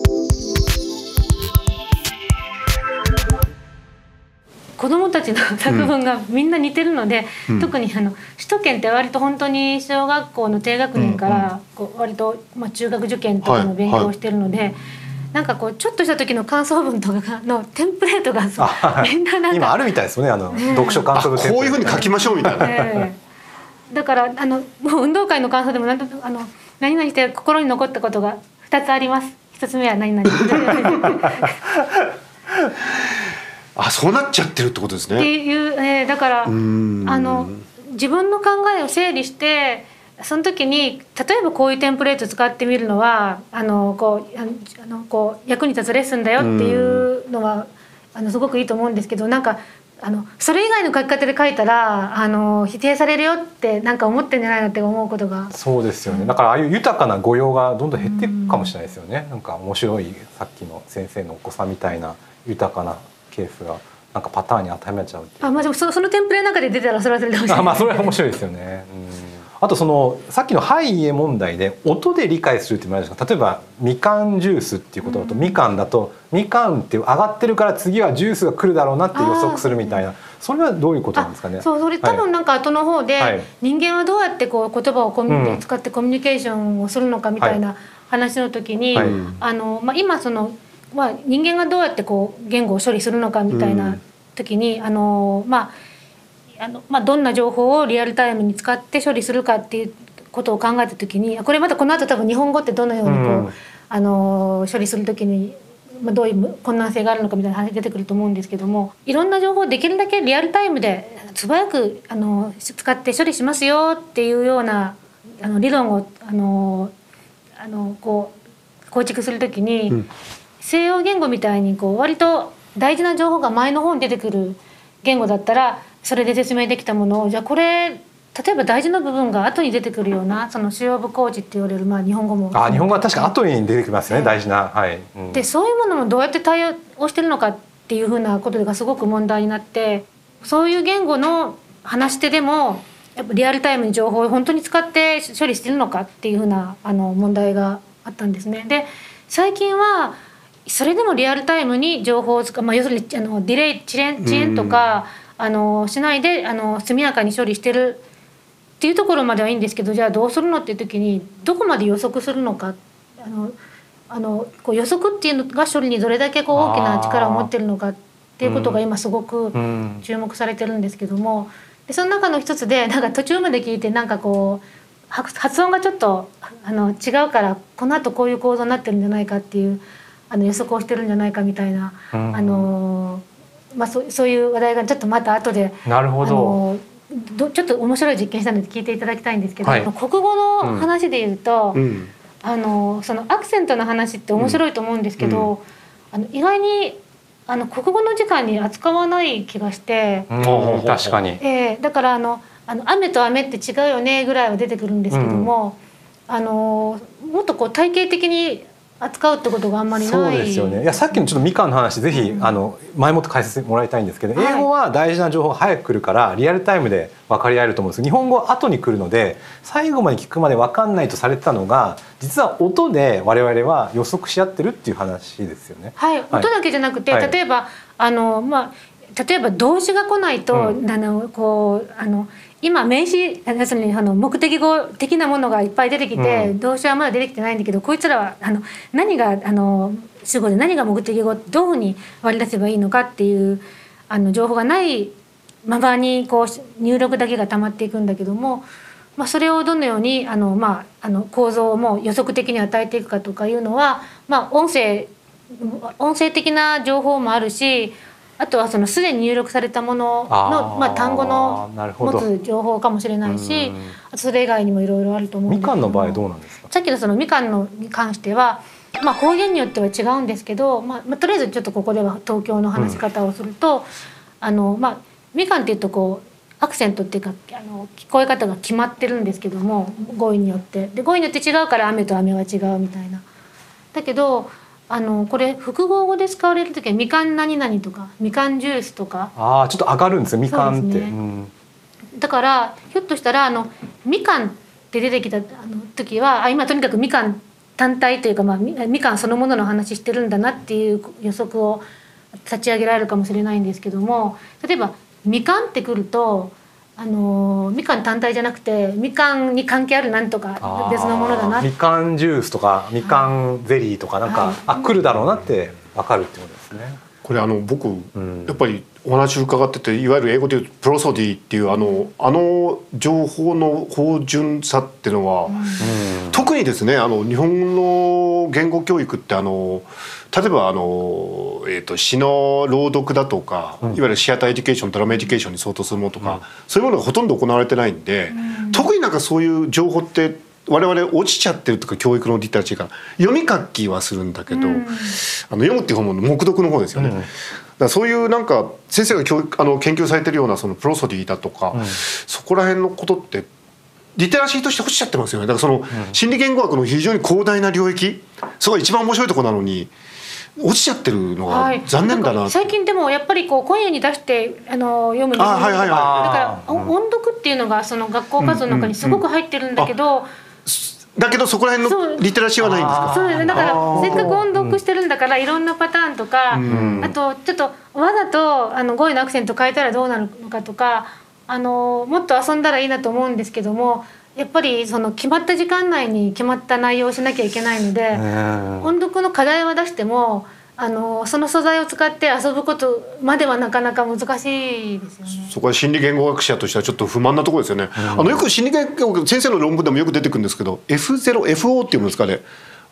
子どもたちの作文がみんな似てるので、うん、特にあの首都圏って割と本当に小学校の低学年からこう割と、まあ、中学受験とかの勉強をしてるので、はいはい、なんかこうちょっとした時の感想文とかのテンプレートがみんななんか今あるみたいですよね、あの、ね、読書感想文テンプレート、 こういうふうに書きましょうみたいな、 えー、だからあのもう運動会の感想でもなんとあの何々して心に残ったことがふたつあります、ひとつめは何々 あ、そうなっちゃってるってことですね。 っていう、えー、だからあの自分の考えを整理して、その時に例えばこういうテンプレート使ってみるのはあのこうあのこう役に立つレッスンだよっていうのはあのすごくいいと思うんですけど、なんかあのそれ以外の書き方で書いたらあの否定されるよってなんか思ってんじゃないのって思うことが。そうですよね。 だからああいう豊かな語用がどんどん減っていくかもしれないですよね。なんか面白い、さっきの先生のお子さんみたいな豊かなケースがなんかパターンに当てはめちゃうっていう。 あ、まあ、でも そ, そのテンプレの中で出たらそれはそれで面白い。 あ、まあそれは面白いですよね。うん、あとそのさっきのはい家問題で音で理解するって言われるんですか。例えばみかんジュースっていうことだと、うん、みかんだとみかんって上がってるから次はジュースが来るだろうなって予測するみたいな、それはどういうことなんですかね。 そう、それ多分なんか後の方で、はい、人間はどうやってこう言葉をコミュニ、うん、使ってコミュニケーションをするのかみたいな話の時に、はい、あのまあ、今そのまあ、人間がどうやってこう言語を処理するのかみたいな時に、うん、あのまああのまあ、どんな情報をリアルタイムに使って処理するかっていうことを考えた時に、これまたこの後多分日本語ってどのようにこう、うん、あの処理する時にまあ、どういう困難性があるのかみたいな話出てくると思うんですけども、いろんな情報をできるだけリアルタイムで素早くあの使って処理しますよっていうようなあの理論をあのあのこう構築するときに、うん、西洋言語みたいにこう割と大事な情報が前の方に出てくる言語だったらそれで説明できたものを、じゃあこれ例えば大事な部分が後に出てくるようなその主要部構字って言われる、まあ、日本語もあ日本語は確か後に出てきますね、うん、大事な、はいうん、 でそういうものもどうやって対応してるのかっていうふうなことがすごく問題になって、そういう言語の話し手でもやっぱリアルタイムに情報を本当に使って処理してるのかっていうふうなあの問題があったんですね。で最近はそれでもリアルタイムに情報を使う、まあ、要するにあのディレイ遅延遅延とか、うん、あのしないであの速やかに処理してるっていうところまではいいんですけど、じゃあどうするのっていう時にどこまで予測するのか、あのあのこう予測っていうのが処理にどれだけこう大きな力を持ってるのかっていうことが今すごく注目されてるんですけども、でその中の一つでなんか途中まで聞いてなんかこう発音がちょっとあの違うからこの後こういう構造になってるんじゃないかっていうあの予測をしてるんじゃないかみたいな、あの、まあ、そ, そういう話題がちょっとまた後でなるほどちょっと面白い実験したので聞いていただきたいんですけど、はい、国語の話でいうと、うん、あのそのアクセントの話って面白いと思うんですけど、うん、あの意外にあの国語の時間に扱わない気がして、 うん、確かに、 えー、だからあのあの雨と雨って違うよねぐらいは出てくるんですけども、うん、あのもっとこう体系的に扱うってことがあんまりない。 そうですよね。いやさっきのちょっとみかんの話ぜひ、うん、あの前もって解説もらいたいんですけど、はい、英語は大事な情報が早く来るからリアルタイムで分かり合えると思うんですけど、日本語は後に来るので最後まで聞くまで分かんないとされてたのが実は音で我々は予測し合ってるっていう話ですよね。 はい、はい、音だけじゃなくて、例えばあのまあ例えば動詞が来ないと、うん、あのこうあの今名詞要するにあの目的語的なものがいっぱい出てきて、うん、動詞はまだ出てきてないんだけど、こいつらはあの何があの主語で何が目的語どういうふうに割り出せばいいのかっていうあの情報がないままにこう入力だけが溜まっていくんだけども、まあ、それをどのようにあの、まあ、あの構造をもう予測的に与えていくかとかいうのは、まあ、音声音声的な情報もあるし、あとはそのすでに入力されたもののあ、まあ、単語の持つ情報かもしれないし、あとそれ以外にもいろいろあると思うんですけど、 みかんの場合どうなんですか？ さっきのそのみかんのに関しては、まあ、方言によっては違うんですけど、まあまあ、とりあえずちょっとここでは東京の話し方をすると、うん、あのまあ、みかんっていうとこうアクセントっていうかあの聞こえ方が決まってるんですけども、語彙によってで語彙によって違うから雨と雨は違うみたいな。だけどあのこれ複合語で使われる時はみかん何々とかみかんジュースとか、 あちょっと上がるんですよみかんって、ね、うん、 だからひょっとしたらあのみかんって出てきたあの時はあ今とにかくみかん単体というか、まあ、みかんそのものの話してるんだなっていう予測を立ち上げられるかもしれないんですけども、例えばみかんってくるとあのみかん単体じゃなくてみかんに関係あるなんとか別のものだな、 みかんジュースとかみかんゼリーとかなんか、はい、あ来るだろうなって分かるってことですね。 これあの僕、うん、やっぱりお話伺ってていわゆる英語でいうプロソディっていうあのあの情報の芳醇さっていうのは、うん、特にですねあの日本の言語教育ってあの例えばあの、えー、と詩の朗読だとか、うん、いわゆるシアターエデュケーションドラマエデュケーションに相当するものとか、うん、そういうものがほとんど行われてないんで、うん、特になんかそういう情報って我々落ちちゃってるとか教育のリテラシーが読み書きはするんだけど、うん、あの読むっていう方も目読の方ですよね、うん、だからそういうなんか先生が教育あの研究されてるようなそのプロソディだとか、うん、そこら辺のことってリテラシーとして落ちちゃってますよね。だからその心理言語学の非常に広大な領域、そこが一番面白いところなのに落ちちゃってるのが残念だな、はい、 最近でもやっぱりこう声に出してあの読むのが、はいはいはい、だから音読っていうのがその学校活動の中にすごく入ってるんだけど、うんうんうん、 だけどそこら辺のリテラシーはないんですか？ そうですね。だからせっかく音読してるんだからいろんなパターンとか、うん、あとちょっとわざとあの語彙のアクセント変えたらどうなるのかとか、あのもっと遊んだらいいなと思うんですけども、やっぱりその決まった時間内に決まった内容をしなきゃいけないので、音読の課題は出してもあのその素材を使って遊ぶことまではなかなか難しいですよね。 そこは心理言語学者としてはちょっと不満なところですよね、うん、あのよく心理言語学先生の論文でもよく出てくるんですけど エフゼロエフオー っていうんですかね、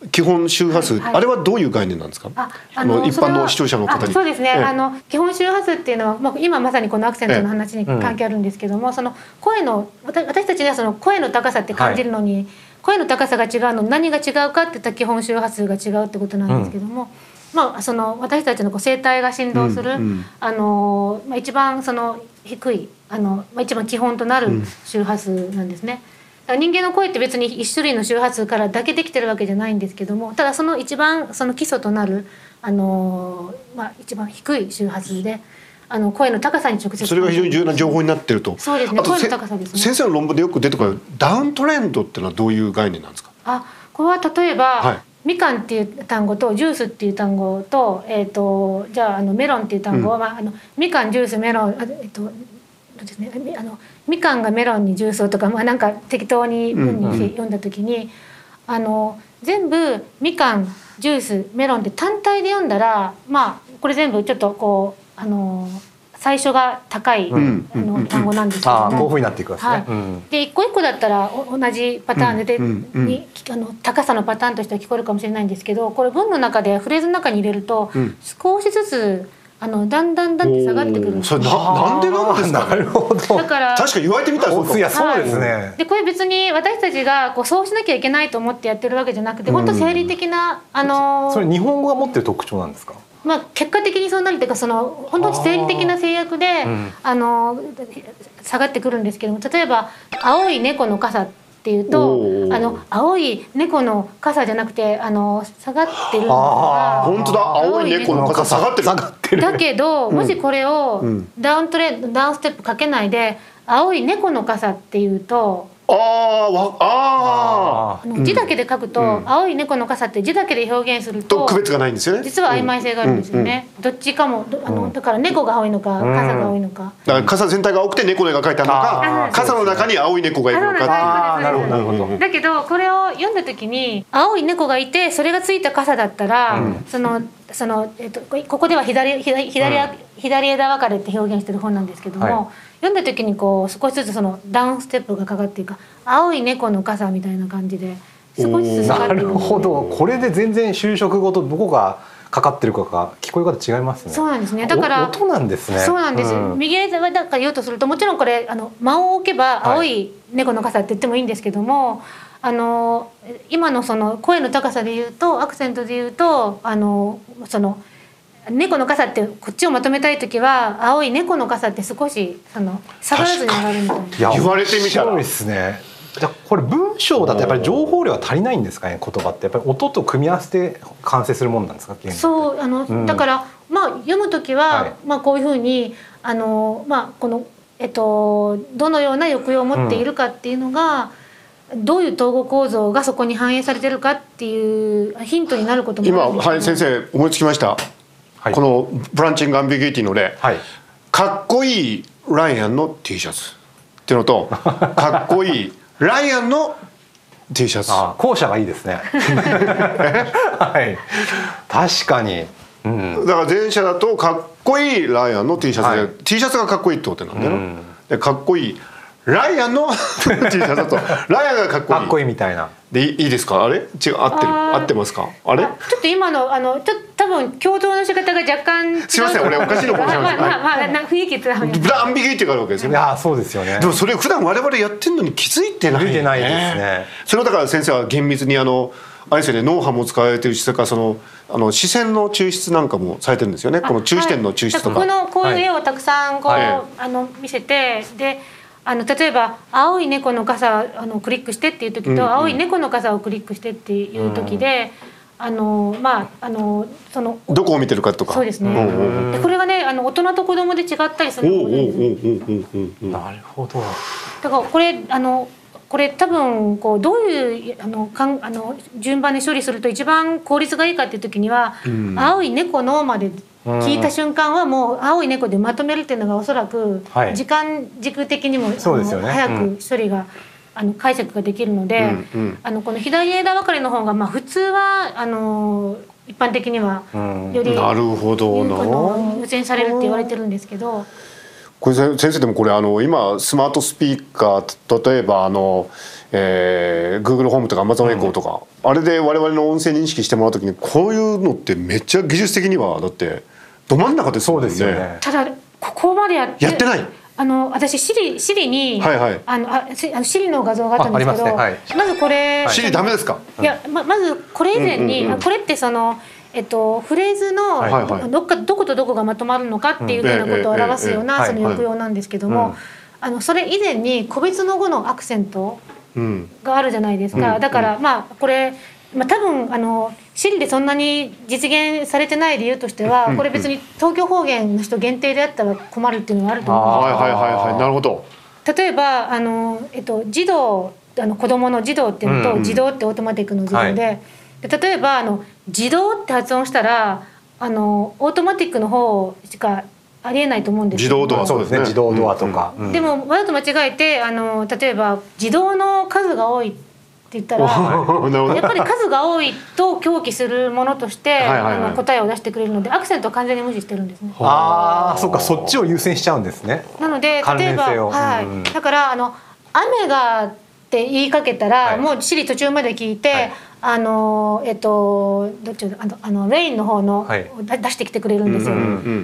基本周波数、 はい、 あれはどういう概念なんですか？ ああの一般の視聴者の方に。 そうですね、 ええ、 あの基本周波数っていうのは、まあ、今まさにこのアクセントの話に関係あるんですけども、ええ、その声の私たちはその声の高さって感じるのに、はい、声の高さが違うの何が違うかっていったら基本周波数が違うってことなんですけども、うん、まあ、その私たちのこう声帯が振動する、うんうん、あのまあ、一番その低いあの、まあ、一番基本となる周波数なんですね。人間の声って別に一種類の周波数からだけできてるわけじゃないんですけども、ただその一番その基礎となるあの、まあ、一番低い周波数であの声の高さに直接、 それが非常に重要な情報になってると。 そうですね、声の高さですね。 先生の論文でよく出てくるダウントレンドっていうのはどういう概念なんですか？ あ、これは例えば、はい、みかんっていう単語とジュースっていう単語と、えー、とじゃあ、あのメロンっていう単語は、うん、まあ、あのみかんジュースメロン、えっとですね、あのみかんがメロンにジュースをとか、まあ、なんか適当に文にして読んだ時に、うんうん、あの全部みかんジュースメロンって単体で読んだら、まあこれ全部ちょっとこうあの最初が高い、うん、あの単語なんですけども、 あ、こういうふうになっていくわけですね。はい、うん、 で一個一個だったら同じパターンで、うんうんうん、にあの高さのパターンとしては聞こえるかもしれないんですけど、これ文の中でフレーズの中に入れると、うん、少しずつあのだんだんだんって下がってくるんです。 それ な, なんでなんですか？ なるほど。 だから確かに言われてみたらそうかも。 いや、そうですね。はい、 でこれ別に私たちがこうそうしなきゃいけないと思ってやってるわけじゃなくて、本当生理的な、あのー、 それ日本語が持ってる特徴なんですか？ まあ、結果的にそうなるというか、その本当に生理的な制約であ、うん、あの下がってくるんですけども、例えば青い猫の傘っていうと、あの青い猫の傘じゃなくてあの下がってるのが、 本当だ、青い猫の傘下がってる、下がってる。 だけど、うん、もしこれをダウントレンドダウンステップかけないで青い猫の傘っていうと、 あーあー字だけで書くと、うん、青い猫の傘って字だけで表現すると、 と区別がないんですよね。 実は曖昧性があるんですよね。うんうんうん、どっちかもあのだから猫が青いのか傘が青いのか。 だから傘全体が青くて猫の絵が描いてあるのか、傘の中に青い猫がいるのか。 なるほどなるほど。 だけどこれを読んだ時に青い猫がいてそれがついた傘だったら、うん、そのそのえっとここでは左左左、うん、左枝分かれって表現してる本なんですけども。はい、読んだ時にこう少しずつそのダウンステップがかかっていくか、青い猫の傘みたいな感じで少しずつ下がっていく。 なるほど、これで全然就職後とどこがかかってるかが聞こえ方違いますね。 そうなんですね。だから音なんですね。 そうなんです。うん、右枝はだから言おうとすると、もちろんこれあの間を置けば青い猫の傘って言ってもいいんですけども、はい、あの今のその声の高さで言うと、アクセントで言うと、あのその猫の傘ってこっちをまとめたい時は青い猫の傘って少しその下がらずに上がるみたいな。 いや、言われてみたら。 そうですね。じゃあこれ文章だとやっぱり情報量が足りないんですかね。言葉ってやっぱり音と組み合わせて完成するものなんですか？ そう、あの、うん、だからまあ読む時は、はい、まあこういうふうにあのまあこのえっとどのような抑揚を持っているかっていうのが、うん、どういう統合構造がそこに反映されてるかっていうヒントになることもあるんですけど。 今、はい、先生思いつきました。はい、このブランチングアンビギュイティの例、はい、かっこいいライアンの T シャツっていうのとかっこいいライアンの T シャツ。 あ、後者がいいですね。はい、確かに、 うん、だから前者だとかっこいいライアンの T シャツで、はい、T シャツがかっこいいってことなんだよ、うん、でかっこいいライアンの T シャツだとライアンがかっこいいかっこいいみたいなでいいですか？あれ違う、合ってる、合ってますか？あれちょっと今のあのちょっと多分強調の仕方が若干違う。 すいません、俺おかしいのかもしれません。 まあまあまあ雰囲気ってアンビギュイティがあるわけですよね。 いや、そうですよね。 でもそれ普段我々やってんのに気づいてない、ね。 気づいてないですね。 それをだから先生は厳密にあのあれですよね、脳波も使われてるし、それからそのあの視線の抽出なんかもされてるんですよね。この中視点の抽出とか。 はい、このこういう絵をたくさんこう、はい、あの見せてで。あの例えば青い猫の傘あのクリックしてっていう時と、うんうん、青い猫の傘をクリックしてっていう時で、うん、あのまああのそのどこを見てるかとか。 そうですね。でこれがねあの大人と子供で違ったりするので。 なるほど。 だからこれあのこれ多分こうどういうあのかんあの順番で処理すると一番効率がいいかっていう時には、うん、青い猫のまで聞いた瞬間はもう青い猫でまとめるっていうのがおそらく時間軸的にも、はい、そうですよね、早く処理が、うん、あの解釈ができるので、うんうん、あのこの左枝分かれの方がまあ普通はあの一般的にはより、 うん、なるほどな優先されるって言われてるんですけど。 これ先生でもこれあの今スマートスピーカー例えばあの、えー、Google ホームとか Amazon エコーとか、うん、あれで我々の音声認識してもらうときにこういうのってめっちゃ技術的にはだってど真ん中ですもんね。そうですよね。 ただここまでやってやってない。 あの私シリシリに、はいはい、あのあシリの画像があったんですけど、 ま, ねはい、まずこれシリダメですか。 いや ま, まずこれ以前に、うんうんうん、これってそのえっと、フレーズの、はいはい、どっかどことどこがまとまるのかっていうようなことを表すような、うん、その抑揚なんですけども、はいはい、あのそれ以前に個別の語のアクセントがあるじゃないですか、うん、だから、まあこれ、まあ、多分あのシリでそんなに実現されてない理由としては、うん、これ別に東京方言の人限定であったら困るっていうのがあると思うんですけど、 はいはいはいはい、なるほど。 例えばあの、えっと、児童あの子供の児童っていうのと、うんうん、自動ってオートマティックの自動で、はい、で例えばあの自動って発音したらあのオートマティックの方しかありえないと思うんですけど、 自動ドア、そうですね、 自動ドアとか、 うんうん、でもわざと間違えてあの例えば自動の数が多いって言ったらやっぱり数が多いと狂気するものとしてはいはい、はい、あの答えを出してくれるのでアクセントを完全に無視してるんですね。 ああ、そっか、そっちを優先しちゃうんですね。 なので例えば、はい、うん、だからあの雨がって言いかけたら、はい、もうシリ途中まで聞いて、はい、あのえっとどっちあのあのレインの方の、はい、出してきてくれるんですよ。うんうん、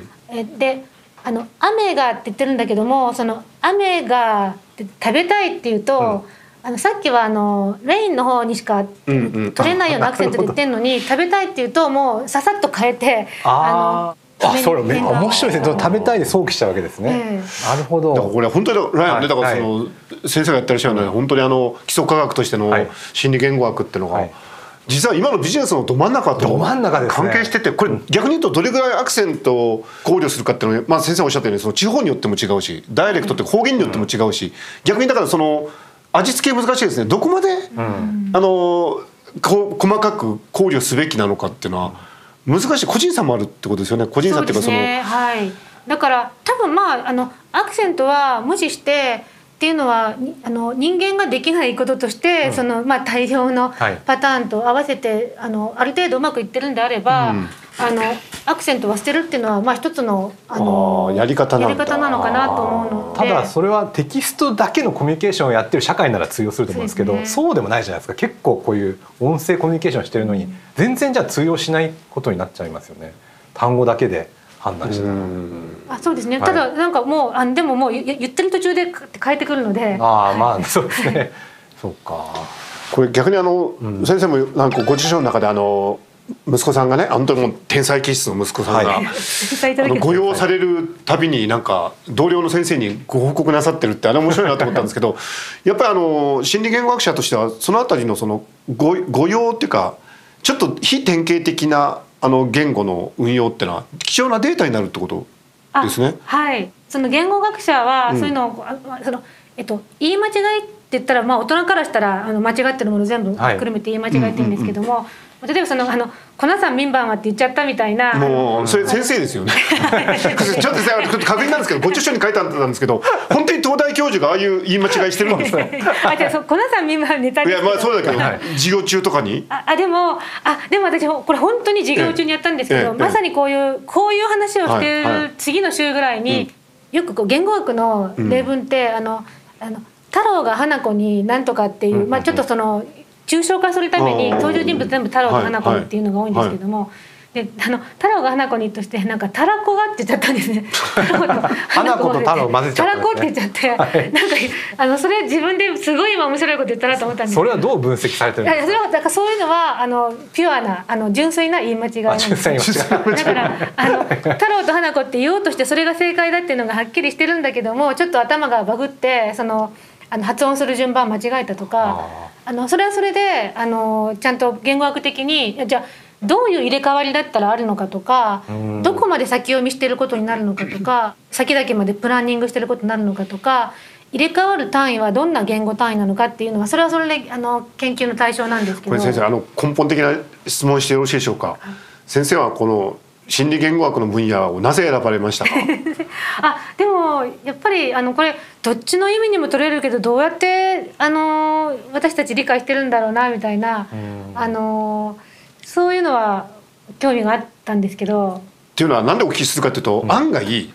えであの雨がって言ってるんだけども、その雨がって食べたいっていうと、うん、あのさっきはあのレインの方にしか取れないようなアクセントで言ってるのに、食べたいっていうともうささっと変えてあのあ、それ面白いですね。食べたいで想起しちゃうわけですね。えー、なるほど。 だからこれ本当にライアンね、だからその、はい、先生がやってらっしゃるのは、うん、本当にあの基礎科学としての心理言語学っていうのが、はい、実は今のビジネスのど真ん中と関係してて、これ逆に言うとどれぐらいアクセントを考慮するかっていうのは、まあ、先生おっしゃったようにその地方によっても違うし、ダイレクトって方言によっても違うし、逆にだからその味付け難しいですね。どこまで、うん、あのこ細かく考慮すべきなのかっていうのは難しい。個人差もあるってことですよね。個人差っていうかその、 ね、はい、だから多分まああのアクセントは無視してっていうのはあの人間ができないこととして、うん、そのまあ大量のパターンと合わせて、はい、あのある程度うまくいってるんであれば、うん、あのアクセントは捨てるっていうのはまあ一つのあのやり方なんだ、 やり方なのかなと思うので、 ただそれはテキストだけのコミュニケーションをやってる社会なら通用すると思うんですけど、そうですね、そうでもないじゃないですか。結構こういう音声コミュニケーションしてるのに、うん、全然じゃあ通用しないことになっちゃいますよね。単語だけで判断してたら。 あ、そうですね、はい、ただなんかもうあでももう言ってる途中で変えてくるので、 ああまあそうですねそうか。 これ逆にあの、うん、先生もなんかご自身の中であの息子さんがね、本当にもう天才気質の息子さんが、はい、あのご用されるたびになんか同僚の先生にご報告なさってるって、あれ面白いなと思ったんですけどやっぱりあの心理言語学者としてはそのあたりのその ご, ご用っていうかちょっと非典型的なあの言語の運用ってのは貴重なデータになるってことですね。 はい、その言語学者はそういうのを、うん、そのえっと、言い間違いって言ったら、まあ、大人からしたらあの間違ってるもの全部ひっくるめて言い間違いって言うんですけども、例えばそのあの粉さん民番はって言っちゃったみたいな、 もうそれ先生ですよねちょっとちょっと確認なんですけどご著書に書いてあったんですけど本当に東大教授がああいう言い間違いしてるんですかあ、じゃあそ粉さん民番ネタですけど、 いやまあそうだけど、はい、授業中とかにああでもあでも私これ本当に授業中にやったんですけど、ええええ、まさにこういうこういう話をしてる次の週ぐらいに、はいはい、よくこう言語学の例文って、うん、あのあの太郎が花子に何とかっていう、うんうんうん、まあ、ちょっとその抽象化するために登場人物全部太郎と花子にっていうのが多いんですけども、はいはい、であの太郎が花子にとしてなんかたらこがって言っちゃったんですね花子と太郎混ぜちゃったんですね。たらこって言っちゃって、はい、なんかあのそれ自分ですごい今面白いこと言ったなと思ったんですけど、 それはどう分析されてるんですか。 いやそれはだからそういうのはあのピュアなあの純粋な言い間違いなんですよ。だからあの太郎と花子って言おうとしてそれが正解だっていうのがはっきりしてるんだけども、ちょっと頭がバグってそのあの発音する順番間違えたとか、あのそれはそれであのちゃんと言語学的にじゃあどういう入れ替わりだったらあるのかとか、どこまで先読みしてることになるのかとか、先々までプランニングしてることになるのかとか、入れ替わる単位はどんな言語単位なのかっていうのはそれはそれであの研究の対象なんですけど。 これ先生あの根本的な質問してよろしいでしょうか。先生はこの心理言語学の分野をなぜ選ばれましたかあでもやっぱりあのこれどっちの意味にも取れるけどどうやってあの私たち理解してるんだろうなみたいな、あのそういうのは興味があったんですけど。 っていうのは何でお聞きするかというと、うん、案外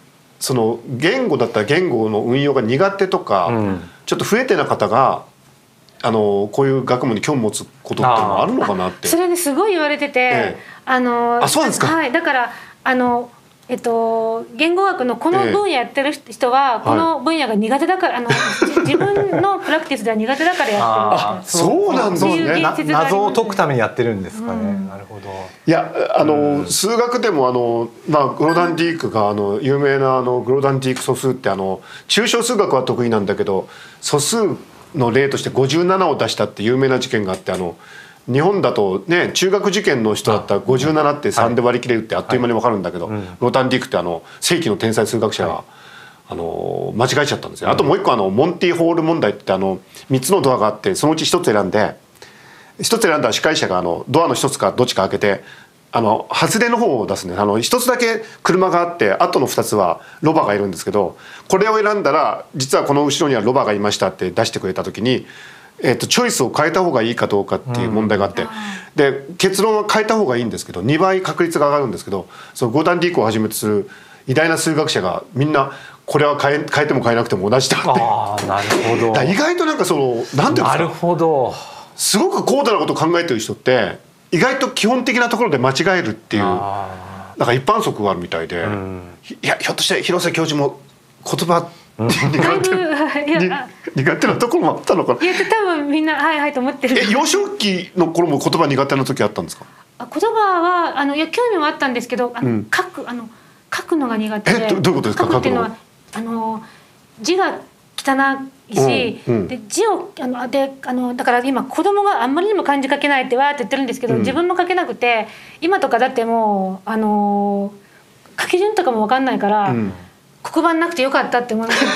その言語だったら言語の運用が苦手とか、うん、ちょっと不得手な方があのこういう学問に興味持つことっていうのはあるのかなって。 それねすごい言われてて、ええ、あのあそうなんですか。 はい、だからあのえっと、言語学のこの分野やってる人はこの分野が苦手だから、あの自分のプラクティスでは苦手だからやってるそうなんですね。 謎を解くためにやってるんですかね、うん、なるほど。 いやあの、うん、数学でもあの、まあ、グロダンディークがあの有名なあのグロダンディーク素数ってあの抽象数学は得意なんだけど素数の例としてごじゅうななを出したって有名な事件があって、あの日本だとね中学受験の人だったらごじゅうななってさんで割り切れるってあっという間に分かるんだけど、はいはい、ロータンディークってあの世紀の天才数学者が、はい、あの間違えちゃったんですよ。あともう一個あのモンティホール問題ってあのみっつのドアがあってそのうちひとつ選んでひとつ選んだら司会者があのドアのひとつかどっちか開けてあの外れの方を出すんで、あのひとつだけ車があってあとのふたつはロバがいるんですけど、これを選んだら実はこの後ろにはロバがいましたって出してくれた時に。えー、とチョイスを変えた方がいいかどうかっていう問題があって、うん、で結論は変えた方がいいんですけどにばい確率が上がるんですけど、そのゴーダンディークをはじめとする偉大な数学者がみんなこれは変え、変えても変えなくても同じだって。 あーなるほど。 意外となんかそのなんていうんですか、 なるほど、すごく高度なことを考えてる人って意外と基本的なところで間違えるっていうなんか一般則があるみたいで、うん、いやひょっとして広瀬教授も言葉苦手苦手なところもあったのかな。 いや多分みんなはいはいと思ってる。 え幼少期の頃も言葉苦手な時あったんですか。 あ言葉はあのいや興味はあったんですけど、あの、うん、書くあの書くのが苦手で。 え ど, どういうことですか。 書くっていうのはあの字が汚いし、うんうん、で字をあのであのだから今子供があんまりにも漢字書けないってわーって言ってるんですけど、うん、自分も書けなくて今とかだってもうあの書き順とかも分かんないから。うん、黒板なくてよかったって思いました。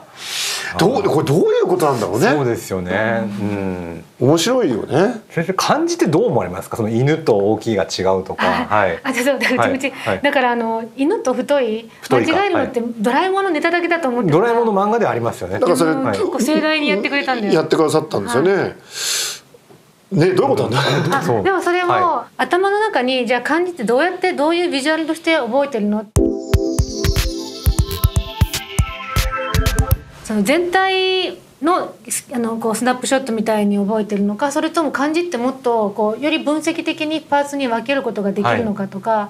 どうこれどういうことなんだろうね。 そうですよね。うん、 面白いよね。 先生漢字ってどう思われますか。その犬と大きいが違うとか。はい。 あ、そうそう、うちうちだからあの犬と太い間違えるのってドラえもんのネタだけだと思って。 ドラえもんの漫画ではありますよね。 だからそれ結構盛大にやってくれたんで。 やってくださったんですよね。ね、どういうことなんだ。 あ、でもそれも頭の中にじゃあ漢字ってどうやってどういうビジュアルとして覚えてるの。その全体 の, あのこうスナップショットみたいに覚えてるのか、それとも漢字ってもっとこうより分析的にパーツに分けることができるのかとか、はい、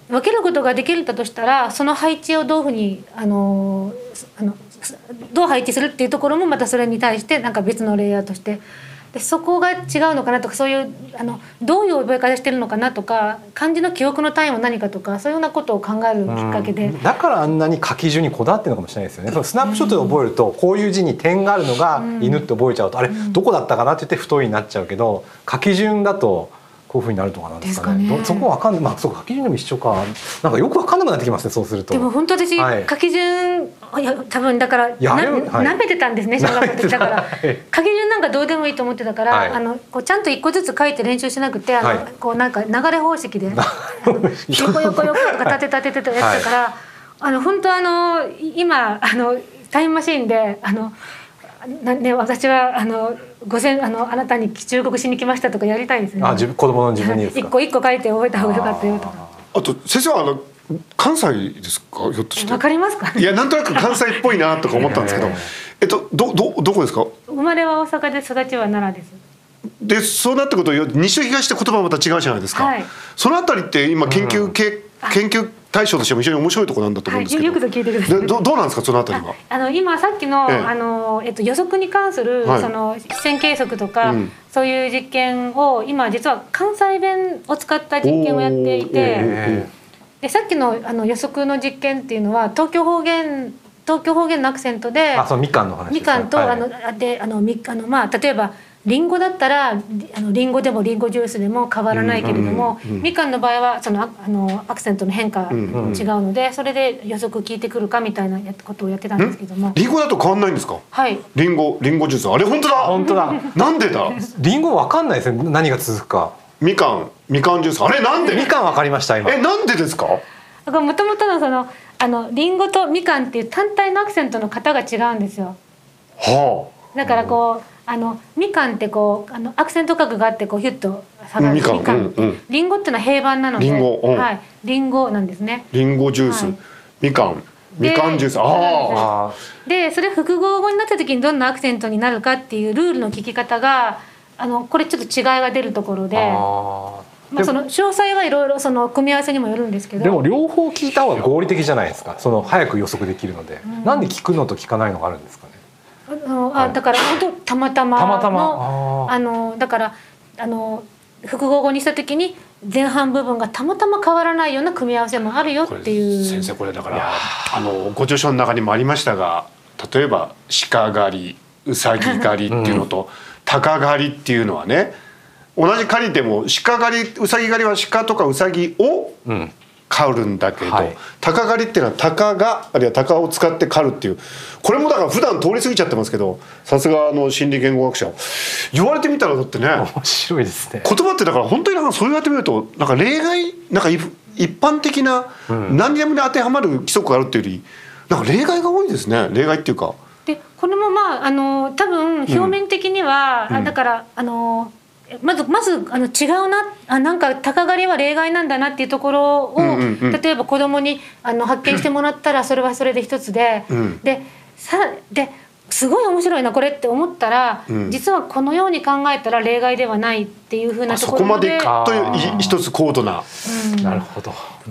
分けることができるんだとしたらその配置をどういうふうにあのあのどう配置するっていうところもまたそれに対してなんか別のレイヤーとしてでそこが違うのかなとか、そういうあのどういう覚え方してるのかなとか、漢字の記憶の単位は何かとかそういうようなことを考えるきっかけで、 だからあんなに書き順にこだわってるのかもしれないですよね。そのスナップショットで覚えるとこういう字に点があるのが犬って覚えちゃうと、あれどこだったかなって言って太いになっちゃうけど、書き順だとこういう風になるとかなんですかね。そこは分かんない。まあそうか、書き順でも一緒か。なんかよく分かんなくなってきますね。そうすると。 でも本当私、はい、書き順いや多分だからな、はい、舐めてたんですね小学校の時だから書き順なんかどうでもいいと思ってたから、はい、あのこうちゃんと一個ずつ書いて練習しなくて、あの、はい、こうなんか流れ方式で横横横とか立て立ててとやってたから、はい、あの本当あの今あのタイムマシーンであのなね、私はあのごせんあのあなたに忠告しに来ましたとかやりたいですね。 あ、自分子供の自分にですか。 一個一個書いて覚えた方がよかったよとか。 あと先生はあの関西ですか、ひょっとして。 わかりますか。 いやなんとなく関西っぽいなとか思ったんですけど、えっとどどどこですか。 生まれは大阪で育ちは奈良です。 でそうなってことは西と東って言葉はまた違うじゃないですか。はい、そのあたりって今研究系、うん、研究対象としても非常に面白いところなんだと思うんですけど、 はい、よくぞ聞いてください。 ど, どうなんですかそのあたりは。 あの今さっきの、ええあのえっと、予測に関する、はい、その視線計測とか、うん、そういう実験を今実は関西弁を使った実験をやっていて、えー、でさっき の, あの予測の実験っていうのは東京方言東京方言のアクセントで、 あ、そのみかんの話ですか。みかんと、はい、あのであのみあのまあ例えばリンゴだったらあのリンゴでもリンゴジュースでも変わらないけれども、うんうんうん、みかんの場合はそのあのアクセントの変化が違うので、うんうん、それで予測聞いてくるかみたいなことをやってたんですけども。 リンゴだと変わらないんですか。 はい。 リンゴリンゴジュース、あれ本当だ本当だ。 なんでだ。 リンゴわかんないですね。何が続くか。 みかんみかんジュース、あれなんで。 みかんわかりました今。 え、なんでですか。 もともとのそのあのリンゴとみかんっていう単体のアクセントの型が違うんですよ。はあ。だからこう。あのみかんってこうあのアクセント角があってこうヒュッと下がるみかん、みかん、うんうん、リンゴっていうのは平板なので、 リンゴ、うん、 はい、リンゴなんですね。 リンゴジュース、はい、みかんみかんジュース、ああでそれ複合語になった時にどんなアクセントになるかっていうルールの聞き方があのこれちょっと違いが出るところで。 あまあ、その詳細はいろいろその組み合わせにもよるんですけど、 でも両方聞いた方が合理的じゃないですか。その早く予測できるので、うん、なんで聞くのと聞かないのがあるんですかね。 あのあだから本当たまたまのたまたまあのだからあの複合語にした時に前半部分がたまたま変わらないような組み合わせもあるよっていう。 先生これだからあのご著書の中にもありましたが、例えば鹿狩りうさぎ狩りっていうのと、うん、鷹狩りっていうのはね、同じ狩りでも鹿狩りうさぎ狩りは鹿とかうさぎを狩るんだけど、うんはい、鷹狩りっていうのは鷹があるいは鷹を使って狩るっていう、これもだから普段通り過ぎちゃってますけど、さすがの心理言語学者言われてみたらだってね、 面白いですね。 言葉ってだから本当になんかそうやってみるとなんか例外なんか一般的な何にでも当てはまる規則があるっていうよりなんか例外が多いですね。例外っていうか。 でこれもまああの多分表面的には、うん、だからあの。まずまずあの違うなあなんか鷹狩りは例外なんだなっていうところを、うんうんうん、例えば子供にあの発見してもらったらそれはそれで一つで、うん、でさですごい面白いなこれって思ったら、うん、実はこのように考えたら例外ではないっていうふうなところまで、 そこまでいくと一つ高度な、 うん、なるほど、 うん、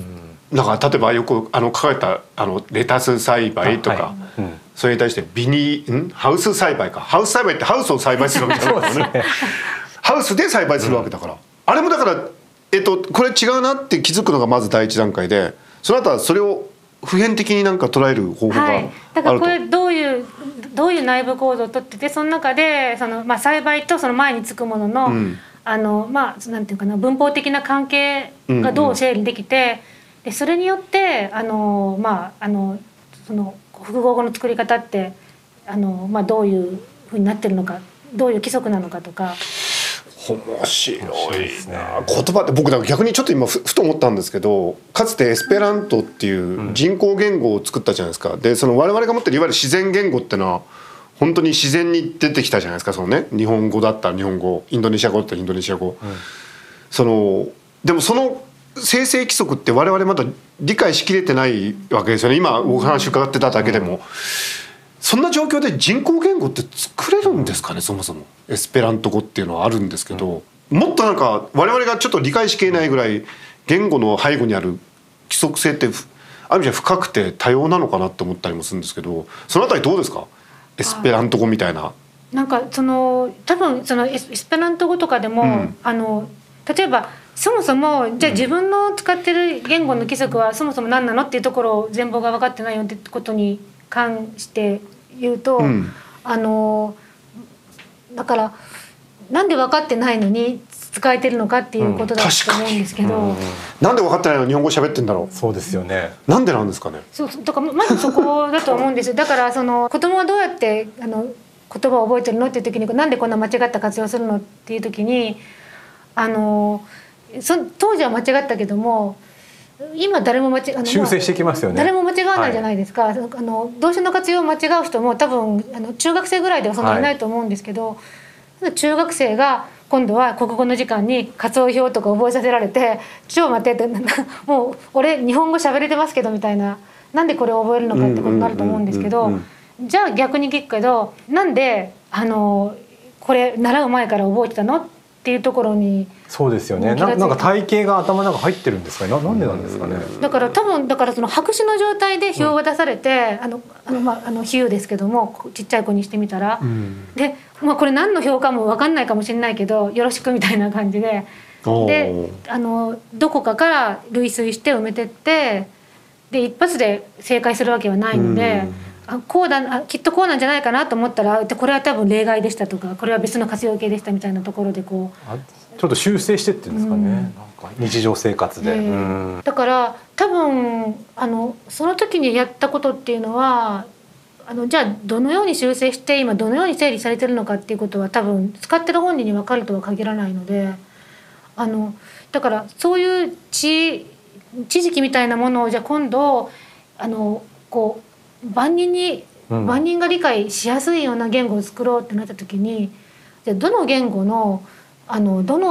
なんか例えばよくあの書かれたあのレタス栽培とか、はいうん、それに対してビニんハウス栽培かハウス栽培ってハウスを栽培するわけじゃないですねハウスで栽培するわけだから、うん、あれもだから、えっと、これ違うなって気づくのがまず第一段階で、その後はそれを普遍的になんか捉える方法があると、はい、 だからこれどういうどういう内部構造をとってて、その中でその、まあ、栽培とその前につくものの、うん、あのまあなんていうかな文法的な関係がどう整理できて、うんうん、でそれによってあのまああのその複合語の作り方ってあの、まあ、どういうふうになってるのか、どういう規則なのかとか。 面白いな、ね、言葉って僕だから逆にちょっと今 ふ, ふと思ったんですけど、かつてエスペラントっていう人工言語を作ったじゃないですか。でその我々が持ってるいわゆる自然言語ってのは本当に自然に出てきたじゃないですか。そのね、日本語だったら日本語、インドネシア語だったらインドネシア語、うん、そのでもその生成規則って我々まだ理解しきれてないわけですよね。今お話伺ってただけでも、うん、そんな状況で人工言語って作れるんですかね。そもそもエスペラント語っていうのはあるんですけど、うん、もっとなんか我々がちょっと理解しきれないぐらい言語の背後にある規則性ってある意味で深くて多様なのかなって思ったりもするんですけど、そのあたりどうですか。エスペラント語みたいな。 なんかその多分そのエスペラント語とかでも、うん、あの例えばそもそもじゃあ自分の使ってる言語の規則はそもそも何なのっていうところを全貌が分かってないよってことに関して言うと、うん、あのだからなんで分かってないのに使えてるのかっていうことだと思うんですけど、うんうん、 なんで分かってないのに日本語喋ってんだろう。 そうですよね。 なんでなんですかね。 そうだからまずそこだと思うんですよ。だからその子供はどうやってあの言葉を覚えてるのっていう時になんでこんな間違った活用するのっていう時にあのそ当時は間違ったけども今誰も間違あの修正してきますよね。 誰も間違わないじゃないですか、はい、あの動詞の活用を間違う人も多分あの中学生ぐらいではそんなにいないと思うんですけど、はい、中学生が今度は国語の時間に活用表とか覚えさせられて「ちょ待って」って「もう俺日本語喋れてますけど」みたいな、なんでこれを覚えるのかってことになると思うんですけど、じゃあ逆に聞くけどなんであのこれ習う前から覚えてたのっていうところに。 そうですよね。な, なんか体系が頭の中入ってるんですかね。な, なんでなんですかね。 だから多分だからその白紙の状態で表が出されて、うん、あのあのまああの比喩ですけどもちっちゃい子にしてみたら、うん、で、まあ、これ何の表かも分かんないかもしれないけどよろしくみたいな感じで、であのどこかから類推して埋めてってで一発で正解するわけはないので。うんあこうだあきっとこうなんじゃないかなと思ったらこれは多分例外でしたとかこれは別の活用形でしたみたいなところでこうちょっと修正してっていうんですかね、うん、なんか日常生活で、 えーうん、だから多分あのその時にやったことっていうのはあのじゃあどのように修正して今どのように整理されてるのかっていうことは多分使ってる本人に分かるとは限らないのであのだからそういう知知識みたいなものをじゃあ今度あのこう万人に、うん、万人が理解しやすいような言語を作ろうってなった時にじゃあどの言語のあのどの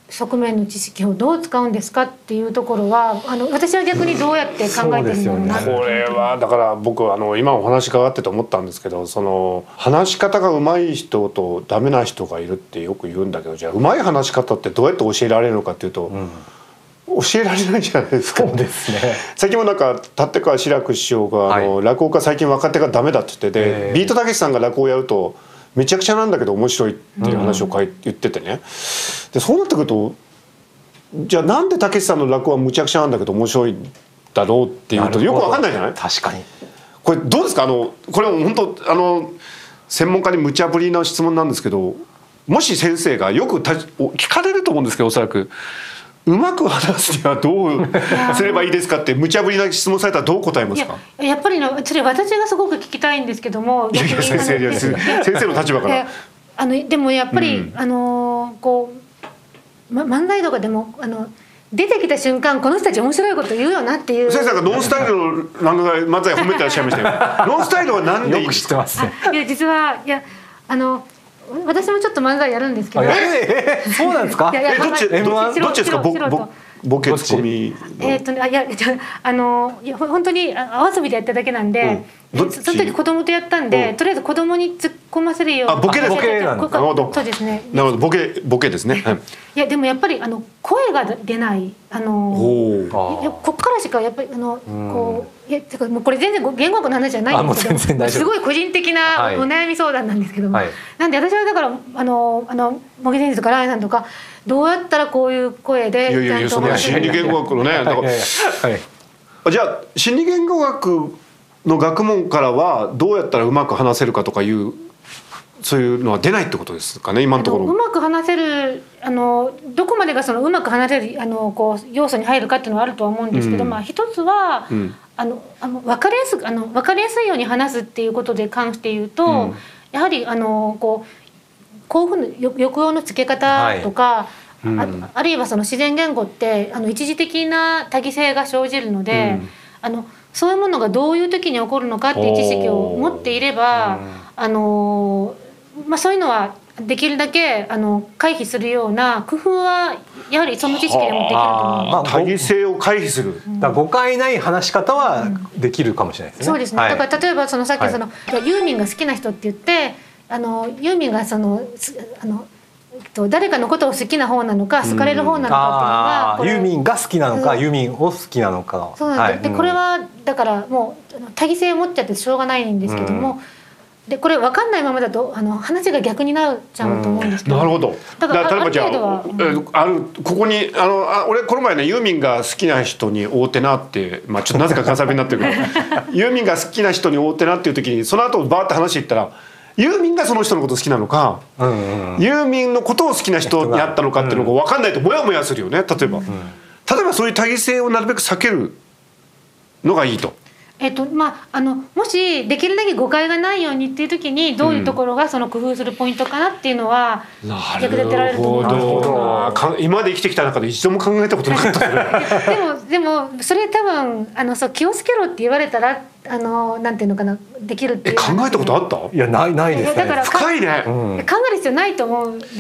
側面の知識をどう使うんですかっていうところはあの私は逆にどうやって考えてるんだろうなって、 これはだから僕あの今お話伺ってて思ったんですけど、その話し方が上手い人とダメな人がいるってよく言うんだけど、じゃあ上手い話し方ってどうやって教えられるのかっていうと、うん、教えられないじゃないですか。 そうですね。 最近もなんか立川志らく師匠があの、はい、落語家最近若手がダメだって言ってて、ビートたけしさんが落語をやるとめちゃくちゃなんだけど面白いっていう話を書い、うん、言っててね。でそうなってくると、じゃあなんでたけしさんの落語はむちゃくちゃなんだけど面白いんだろうっていうとよくわかんないじゃない。 確かに。 これどうですか。あのこれは本当あの専門家に無茶ぶりな質問なんですけど、もし先生がよくた聞かれると思うんですけど、おそらくうまく話すにはどうすればいいですかって無茶ぶりな質問されたらどう答えますか。 や, やっぱりのそれ私がすごく聞きたいんですけども、 いやいや先生先生の立場からあのでもやっぱり、うん、あのこうま、漫才とかでもあの出てきた瞬間この人たち面白いこと言うよなっていう。 先生がノンスタイルの漫才褒めてらっしゃいましたよ。ノンスタイルは何でいいですか。 よく知ってますね。 いや実はいやあの私もちょっと漫才やるんですけど。 えー、そうなんですか。 いやいやどっちどっちですか。ボボボケツッコミ。 えっとね、あいやあのいや本当にあ遊びでやっただけなんで、うん、その時子供とやったんで、うん、とりあえず子供に突っ込ませるような。 あボケです。ボケなんです。なるほど。 そうですね。 なるほどボケボケですね。はい、 いやでもやっぱりあの声が出ないあのいやこっからしかやっぱりあのこういやてかもうこれ全然言語学の話じゃないんですけど、すごい個人的なお悩み相談なんですけども、はい、なんで私はだからあのあの茂木先生とかライさんとかどうやったらこういう声でちゃんとその心理言語学のね、だから、はい、じゃあ心理言語学の学問からはどうやったらうまく話せるかとかいうそういうのは出ないってことですかね今のところ。 うまく話せるあのどこまでがそのうまく話せるあのこう要素に入るかっていうのはあるとは思うんですけど、うん、まあ一つは、うん、あのあの分かりやすくあの分かりやすいように話すっていうことで関して言うと、うん、やはりあのこう興奮の抑揚のつけ方とか、はいうん、あ, あるいはその自然言語ってあの一時的な多義性が生じるので、うん、あのそういうものがどういう時に起こるのかっていう知識を持っていれば、うん、あのまあ、そういうのはできるだけあの回避するような工夫はやはりその知識でもできると思います。 多義性を回避する、 うん、だ誤解ない話し方はできるかもしれないですね。 そうですね、はい、だから例えばそのさっきその、はい、ユーミンが好きな人って言ってあのユーミンがそのあの誰かのことを好きな方なのか好かれる方なのかっていうのは、 ユーミンが好きなのか、うん、ユーミンを好きなのか。 そうなんです、はい、でこれはだからもう多義性を持っちゃってしょうがないんですけども、うんでこれ分かんないままだとあの話が逆になっちゃうと思うんですけど、 うん、なるほど。だから例えばじゃあ、うん、あるここにあのあ俺この前ねユーミンが好きな人に会うてなって、まあ、ちょっとなぜか関西弁になってるけどユーミンが好きな人に会うてなっていう時にその後バーって話していったらユーミンがその人のこと好きなのか、うんうん、ユーミンのことを好きな人に会ったのかっていうのが分かんないとモヤモヤするよね。例えば、うん、例えばそういう多義性をなるべく避けるのがいいと。 えっとまあ、あのもしできるだけ誤解がないようにっていう時にどういうところがその工夫するポイントかなっていうのは役立てられると思います。なるほど。今まで生きてきた中で一度も考えたことなかったでもでもそれ多分あのそう気をつけろって言われたらあのなんていうのかなできるっていう。 え考えたことあった？ いやないないですね。 だから深いね、うん、 考える必要ないと思うんです。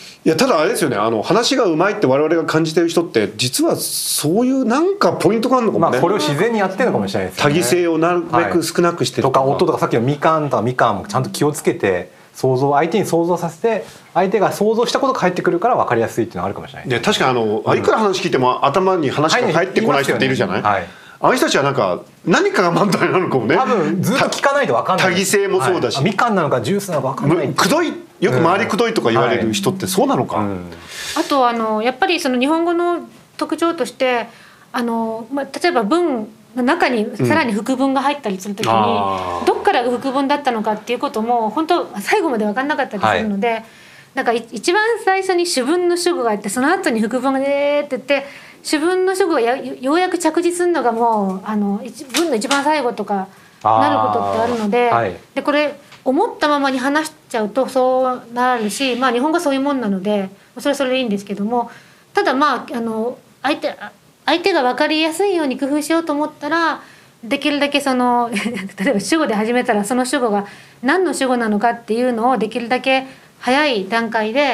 いやただあれですよね、あの話がうまいって我々が感じてる人って実はそういうなんかポイントがあるのかもね。 まあこれを自然にやってるのかもしれないですね。 多義性をなるべく少なくしてるとか、はい、とか音とかさっきのみかんとかみかんもちゃんと気をつけて想像相手に想像させて相手が想像したことが返ってくるから分かりやすいっていうのはあるかもしれないです、ね。 で確かにあの、うん、いくら話聞いても頭に話が入ってこない人っているじゃない。はい、あの人たちはなんか何かが問題なのかもね。 多分ずっと聞かないと分かんない。 多義性もそうだし、はい、 みかんなのかジュースなのか分かんない。 くどいよく周りくどいとか言われる人ってそうなのか。うんはいうん、 あとあのやっぱりその日本語の特徴としてあの、まあ、例えば文の中にさらに複文が入ったりするときに、うん、どっから複文だったのかっていうことも本当最後まで分かんなかったりするので、はい、なんか一番最初に主文の主語があってその後に複文がねーって言って主文の主語がやようやく着地するのがもうあの文の一番最後とかなることってあるので、はい、でこれ思ったままに話しちゃうとそうなるし、まあ、日本語はそういうもんなのでそれはそれでいいんですけども、ただまああの相手相手が分かりやすいように工夫しようと思ったらできるだけその例えば主語で始めたらその主語が何の主語なのかっていうのをできるだけ早い段階で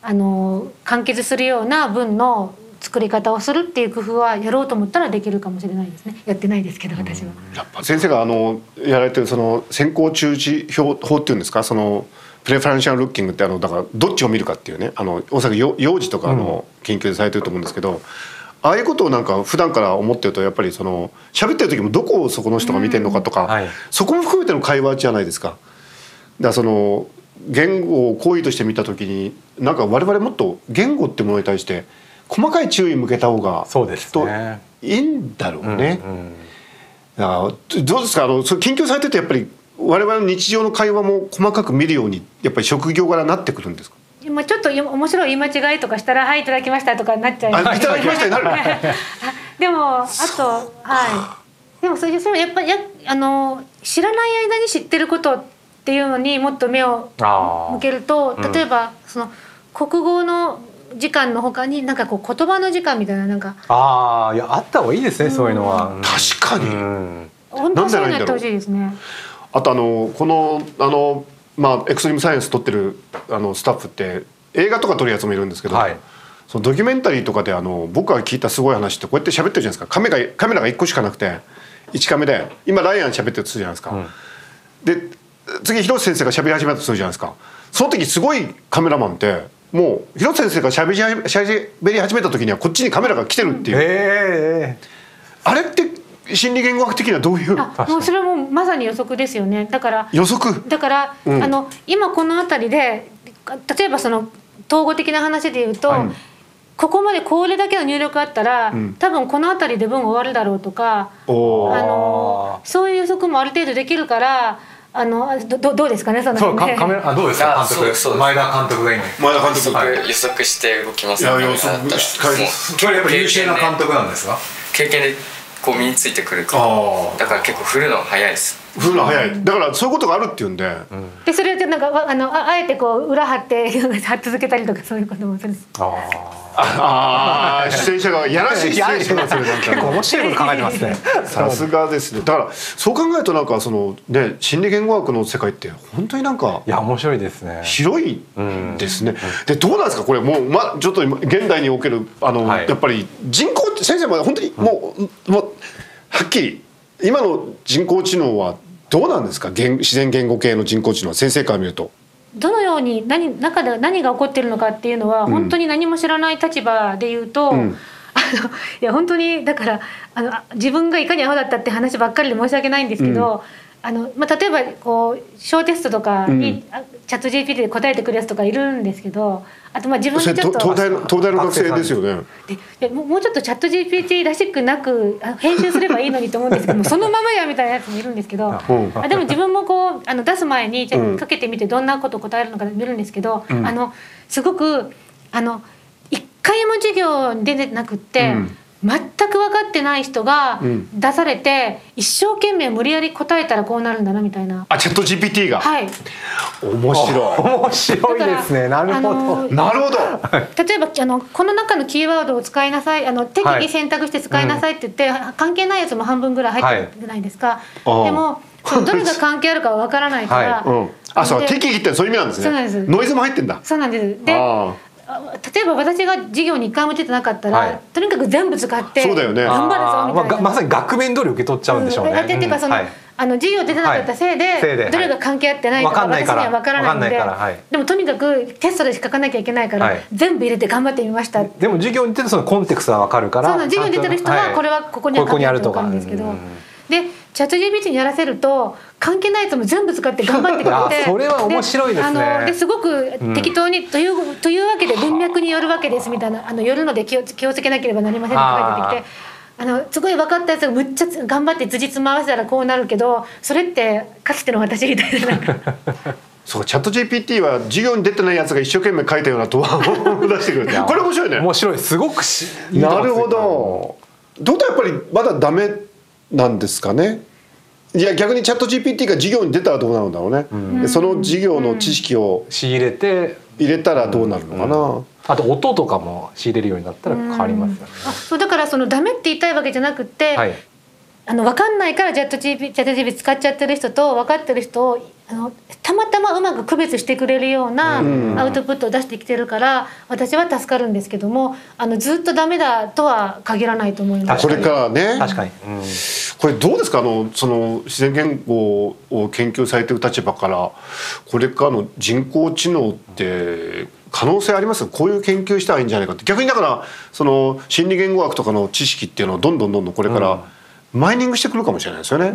あの完結するような文の作り方をするっていう工夫はやろうと思ったらできるかもしれないですね。やってないですけど私は。 やっぱ先生があのやられてるその先行中止法っていうんですか、そのプレファレンシャルルッキングってあのだからどっちを見るかっていうね、あのおそらく幼児とかの研究でされてると思うんですけど、うん、ああいうことをなんか普段から思ってるとやっぱりその喋ってる時もどこをそこの人が見てるのかとか、うんはい、そこも含めての会話じゃないですか。だからその言語を行為として見た時になんか我々もっと言語ってものに対して細かい注意向けた方がきっといいんだろうね。だからどうですか、あのそれ研究されててやっぱり我々の日常の会話も細かく見るようにやっぱり職業柄になってくるんですか。 まあちょっと面白い言い間違いとかしたら「はいいただきました」とかなっちゃいます。 あいただきましたになるでもあとはいでもそれそれやっぱりやあの知らない間に知ってることっていうのにもっと目を向けると、例えばその国語の時間の他になんかこう言葉の時間みたいななんかああいやあった方がいいですね、うん、そういうのは、うん、 確かに、うん、 本当にそういうのやってほしいですね。 あとあのこのあのまあエクストリームサイエンス撮ってるあのスタッフって映画とか撮るやつもいるんですけど、はい、そのドキュメンタリーとかであの僕が聞いたすごい話ってこうやって喋ってるじゃないですか。カメラがカメラがいっこしかなくていちカメで今ライアン喋ってるとするじゃないですか、うん、で次広瀬先生が喋り始めたとするじゃないですか。その時すごいカメラマンってもう広瀬先生がしゃべり始めた時にはこっちにカメラが来てるっていう、えー、あれって心理言語学的にはどういう。 あもうそれもまさに予測ですよね。だから予測だから、うん、あの今この辺りで例えばその統合的な話で言うと、はい、ここまでこれだけの入力あったら、うん、多分この辺りで文終わるだろうとか、あのそういう予測もある程度できるから。あのどどうですかねそのそうかカメラあどうですか監督前田監督が今前田監督はい、予測して動きますね。 いや予測してやっぱり優秀な監督なんですか。 経験でこう身についてくるからだから結構振るのが早いです。 振るの早いだからそういうことがあるっていうんで、うん、 でそれでなんかあの あ, あえてこう裏張って貼っ続けたりとかそういうこともするんです。 ああ出演者がやらしい出演者がする結構面白いこと考えてますね。 さすがですね。だからそう考えるとなんかそのね心理言語学の世界って本当になんかいや面白いですね。 広いですね。でどうなんですかこれもうまちょっと今現代におけるあの、はい、やっぱり人工先生も本当にもう、うん、もうはっきり今の人工知能はどうなんですか。自然言語系の人工知能は先生から見ると。 どのように何中で何が起こっているのかっていうのは、うん、本当に何も知らない立場で言うと、うん、あのいや本当にだからあの自分がいかにアホだったって話ばっかりで申し訳ないんですけど、うんあのまあ、例えばこう小テストとかに、うん、チャット ジーピーティー で答えてくるやつとかいるんですけど、あとまあ自分でちょっと東大の東大の学生ですよね。 でもうちょっとチャット ジーピーティー らしくなく編集すればいいのにと思うんですけどもそのままやみたいなやつもいるんですけど、あでも自分もこうあの出す前にかけてみてどんなこと答えるのか見るんですけど、うん、あのすごくあの一回も授業に出てなくって。うん全く分かってない人が出されて、うん、一生懸命無理やり答えたらこうなるんだなみたいな。 あチャット ジーピーティー がはい面白い面白いですね。なるほどなるほど。 例えばあのこの中のキーワードを使いなさいあの適宜選択して使いなさいって言って、はいうん、関係ないやつも半分ぐらい入ってるじゃないですか、はい、でもどれが関係あるかは分からないから、はいうん、 あそう適宜ってそういう意味なんですね。そうなんです。ノイズも入ってんだ。 そうなんです。で例えば私が授業に一回も出てなかったら、はい、とにかく全部使ってそうだよね頑張るぞみたいな、 まあ、まさに額面通り受け取っちゃうんでしょうね。 うん、でてかその、はい、あの授業出てなかったせいで、はい、どれが関係あってないとか私には分からないので、はい、でもとにかくテストで書かなきゃいけないから、はい、全部入れて頑張ってみました。 でも授業に出てそのコンテクストは分かるから、 そうな授業に出てる人はこれはここには関係あるとかあるんですけど、でチャット ジーピーティー にやらせると関係ないやつも全部使って頑張ってくれてそれは面白いですね。 あのですごく適当に、うん、というというわけで文脈によるわけですみたいなあのよるので気を気をつけなければなりませんって書いてきてあのすごい分かったやつがむっちゃ頑張って辻褄合わせたらこうなるけどそれってかつての私みたいななんかそうチャット ジーピーティー は授業に出てないやつが一生懸命書いたような答案を出してくるこれ面白いね。 面白いすごくしいいなるほど。どうだやっぱりまだダメなんですかね。いや逆にチャット ジーピーティー が授業に出たらどうなるんだろうね、うん、でその授業の知識を仕入れて入れたらどうなるのかな、うんうん、 あと音とかも仕入れるようになったら変わりますよね。 あそうだからそのダメって言いたいわけじゃなくて、はい、あの分かんないからチャット ジーピーティー 使っちゃってる人と分かってる人をあのたまたまうまく区別してくれるようなアウトプットを出してきてるから私は助かるんですけども、あのずっとダメだとは限らないと思います。 これからね。 確かに、うん、 これどうですか、あのその自然言語を研究されている立場からこれからの人工知能って可能性あります？こういう研究したらいいんじゃないかって。逆にだからその心理言語学とかの知識っていうのをどんどんどんどんこれからマイニングしてくるかもしれないですよね、うん、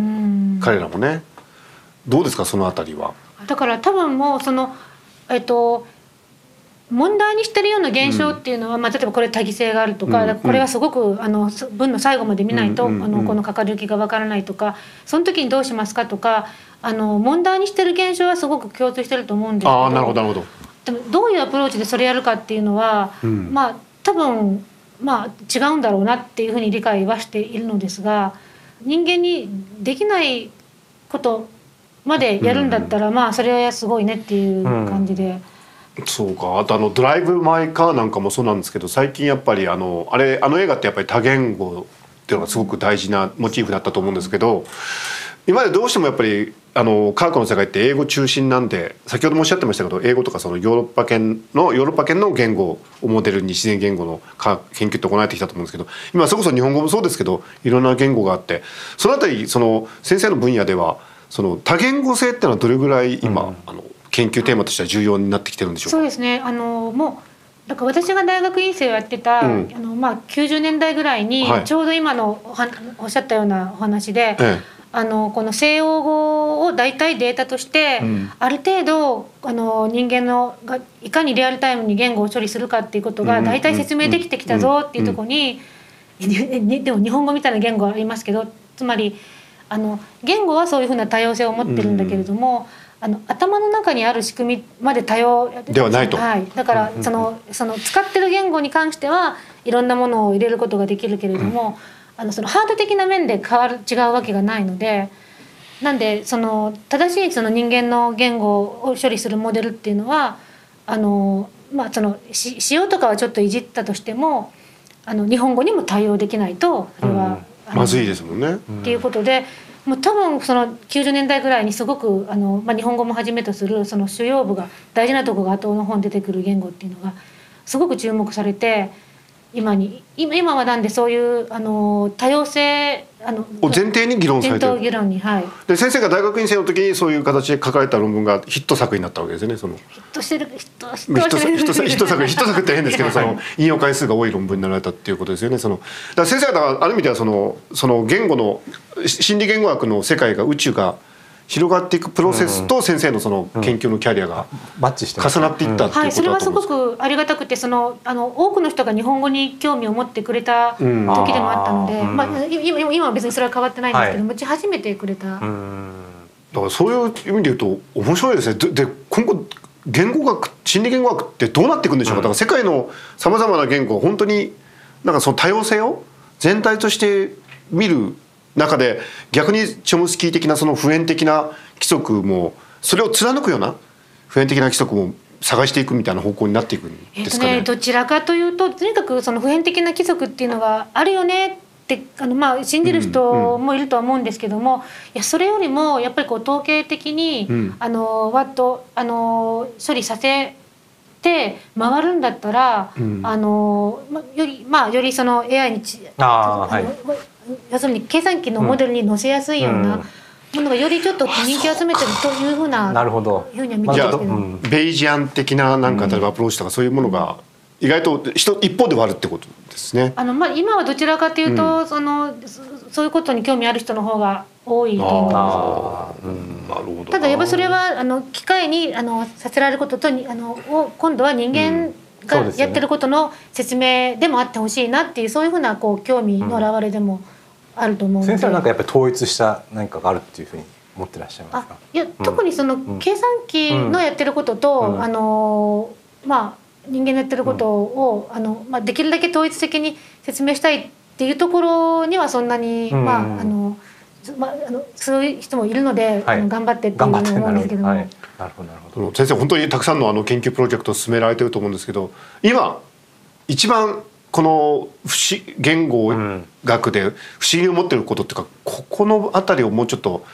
彼らもね。どうですかそのあたりは。だから多分もうそのえっと問題にしてるような現象っていうのは、うん、まあ、例えばこれ多義性があるとか、うん、これはすごくあの文の最後まで見ないと、うん、あのこのかかり行きがわからないとか、その時にどうしますかとか、あの問題にしてる現象はすごく共通してると思うんですけど、 あ、なるほどなるほど。 でもどういうアプローチでそれやるかっていうのは、うん、まあ多分まあ違うんだろうなっていうふうに理解はしているのですが、人間にできないことまでやるんだったら、うん、まあそれはすごいねっていう感じで、 うん、そうか。あとあのドライブ・マイ・カーなんかもそうなんですけど、最近やっぱりあのあれあの映画ってやっぱり多言語っていうのがすごく大事なモチーフだったと思うんですけど、今までどうしてもやっぱりあの科学の世界って英語中心なんで、先ほどもおっしゃってましたけど、英語とかそのヨーロッパ圏のヨーロッパ圏の言語をモデルに自然言語の研究って行われてきたと思うんですけど、今それこそ日本語もそうですけどいろんな言語があって、そのあたりその先生の分野ではその多言語性っていうのはどれぐらい今、うん、あの研究テーマとしては重要になってきてるんでしょうか。 そうですね、あのもうだから私が大学院生をやってた、うん、あのまあ、きゅうじゅうねんだいぐらいに、はい、ちょうど今のおはおっしゃったようなお話で、ええ、あのこの西欧語を大体データとして、うん、ある程度あの人間のがいかにリアルタイムに言語を処理するかっていうことが大体説明できてきたぞっていうところに、でも日本語みたいな言語はありますけど、つまりあの言語はそういうふうな多様性を持ってるんだけれども、あの頭の中にある仕組みまで多様ではないと、 はい、だからその、その使ってる言語に関してはいろんなものを入れることができるけれども、うん、あのそのハード的な面で変わる違うわけがないので、なんでその正しいその人間の言語を処理するモデルっていうのはあの、まあ、そのし仕様とかはちょっといじったとしてもあの日本語にも対応できないとそれは、うんまずいですもんね。 っていうことで、もう多分そのきゅうじゅうねんだいぐらいにすごくあの、まあ、日本語もはじめとするその主要部が大事なとこが後の方に出てくる言語っていうのがすごく注目されて、今に今今はなんでそういうあの多様性あのを前提に議論されてる。 前提議論に、はい、 で先生が大学院生の時にそういう形で書かれた論文がヒット作になったわけですよね。そのヒットしてるヒットヒットヒットヒット作ヒット作って変ですけど、その引用回数が多い論文になられたっていうことですよね。そのだから先生はある意味ではそのその言語の心理言語学の世界が宇宙が広がっていくプロセスと先生のその研究のキャリアが重なっていったっていうことだと思うんです。 はい、それはすごくありがたくて、そのあの多くの人が日本語に興味を持ってくれた時でもあったので、まあ今今は別にそれは変わってないんですけど、持ち始めてくれた。だからそういう意味で言うと面白いですね。で、で今後言語学心理言語学ってどうなっていくんでしょうか。だから世界のさまざまな言語は本当になんかその多様性を全体として見る中で、逆にチョムスキー的なその普遍的な規則もそれを貫くような普遍的な規則も探していくみたいな方向になっていくんですかね。 えっとね、どちらかというととにかくその普遍的な規則っていうのがあるよねってあの、まあ、信じる人もいるとは思うんですけども、うんうん、いやそれよりもやっぱりこう統計的に、うん、あのわっとあの処理させて回るんだったら、うん、あのよりまあよりその エーアイ にちああの要するに計算機のモデルに載せやすいようなものがよりちょっと人気を集めてるというふうな、 なるほど、 ふうには見てますけど、うん、 ベイジアン的ななんか例えばアプローチとかそういうものが意外と一方ではあるってことですね。 あの、まあ、今はどちらかというと、うん、そのそういうことに興味ある人の方が多いと思います。うん、なるほど。ただやっぱそれはあの機械にあのさせられることとにあのを今度は人間、うんがやってることの説明でもあってほしいなっていう、そういうふうなこう興味の表れでもあると思うので、 先生はなんかやっぱり統一した何かがあるっていうふうに思ってらっしゃいますか。 あいや、うん、特にその計算機のやってることと、うん、あのまあ人間のやってることを、うん、あのまあ、できるだけ統一的に説明したいっていうところにはそんなに、うん、まああのまあ、あのそういう人もいるので、はい、あの頑張ってっていうのを思うんですけども、はい、 なるほどなるほど。先生本当にたくさんのあの研究プロジェクトを進められてると思うんですけど、今一番この不思言語学で不思議に思ってることっていうか、ここのあたりをもうちょっと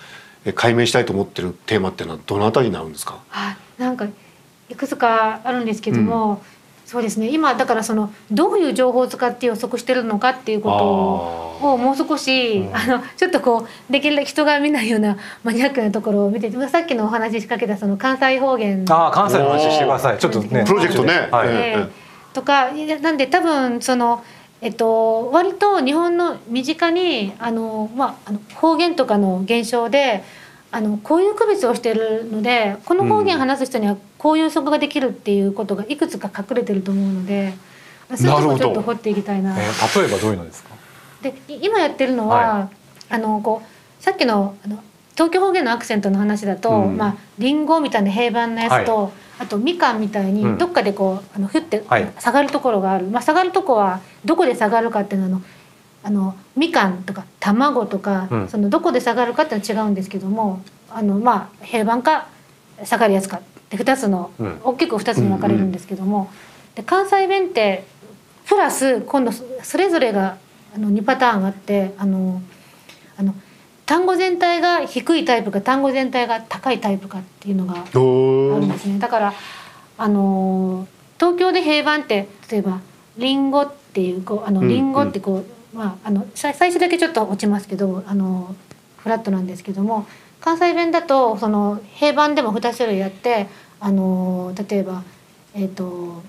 解明したいと思ってるテーマっていうのはどのあたりになるんですか？ あ、なんかいくつかあるんですけども、うん、そうですね、今だからそのどういう情報を使って予測してるのかっていうことをもう少し、うん、あのちょっとこうできる人が見ないようなマニアックなところを見て、さっきのお話しかけたその関西方言、 あ、関西の話してください。ちょっとね、 プロジェクトね、 はい、えー、とかなんで多分そのえっと割と日本の身近にあの、まあ、あの方言とかの現象であのこういう区別をしているので、この方言を話す人にはこういう予測ができるっていうことがいくつか隠れてると思うので、そういうところをちょっと掘っていきたいな。 えー、例えばどういうのですか？ で今やってるのは、はい、あのこうさっきのあの東京方言のアクセントの話だと、うん、まあリンゴみたいな平板のやつと、はい、あとみかんみたいにどっかでこう、うん、あのふって下がるところがある、まあ、下がるとこはどこで下がるかっていうのはあのみかんとか卵とか、うん、そのどこで下がるかっていうのは違うんですけども、あのまあ平板か下がるやつかってふたつの、うん、大きくふたつに分かれるんですけども、うんうん、で関西弁ってプラス今度それぞれがあのにパターンあって、あのあの単語全体が低いタイプか単語全体が高いタイプかっていうのがあるんですね。だからあの東京で平板って例えばリンゴっていうこうあのリンゴってこう、うんうん、まあ、あの最初だけちょっと落ちますけどあのフラットなんですけども、関西弁だとその平板でもに種類あって、あの例えばえっと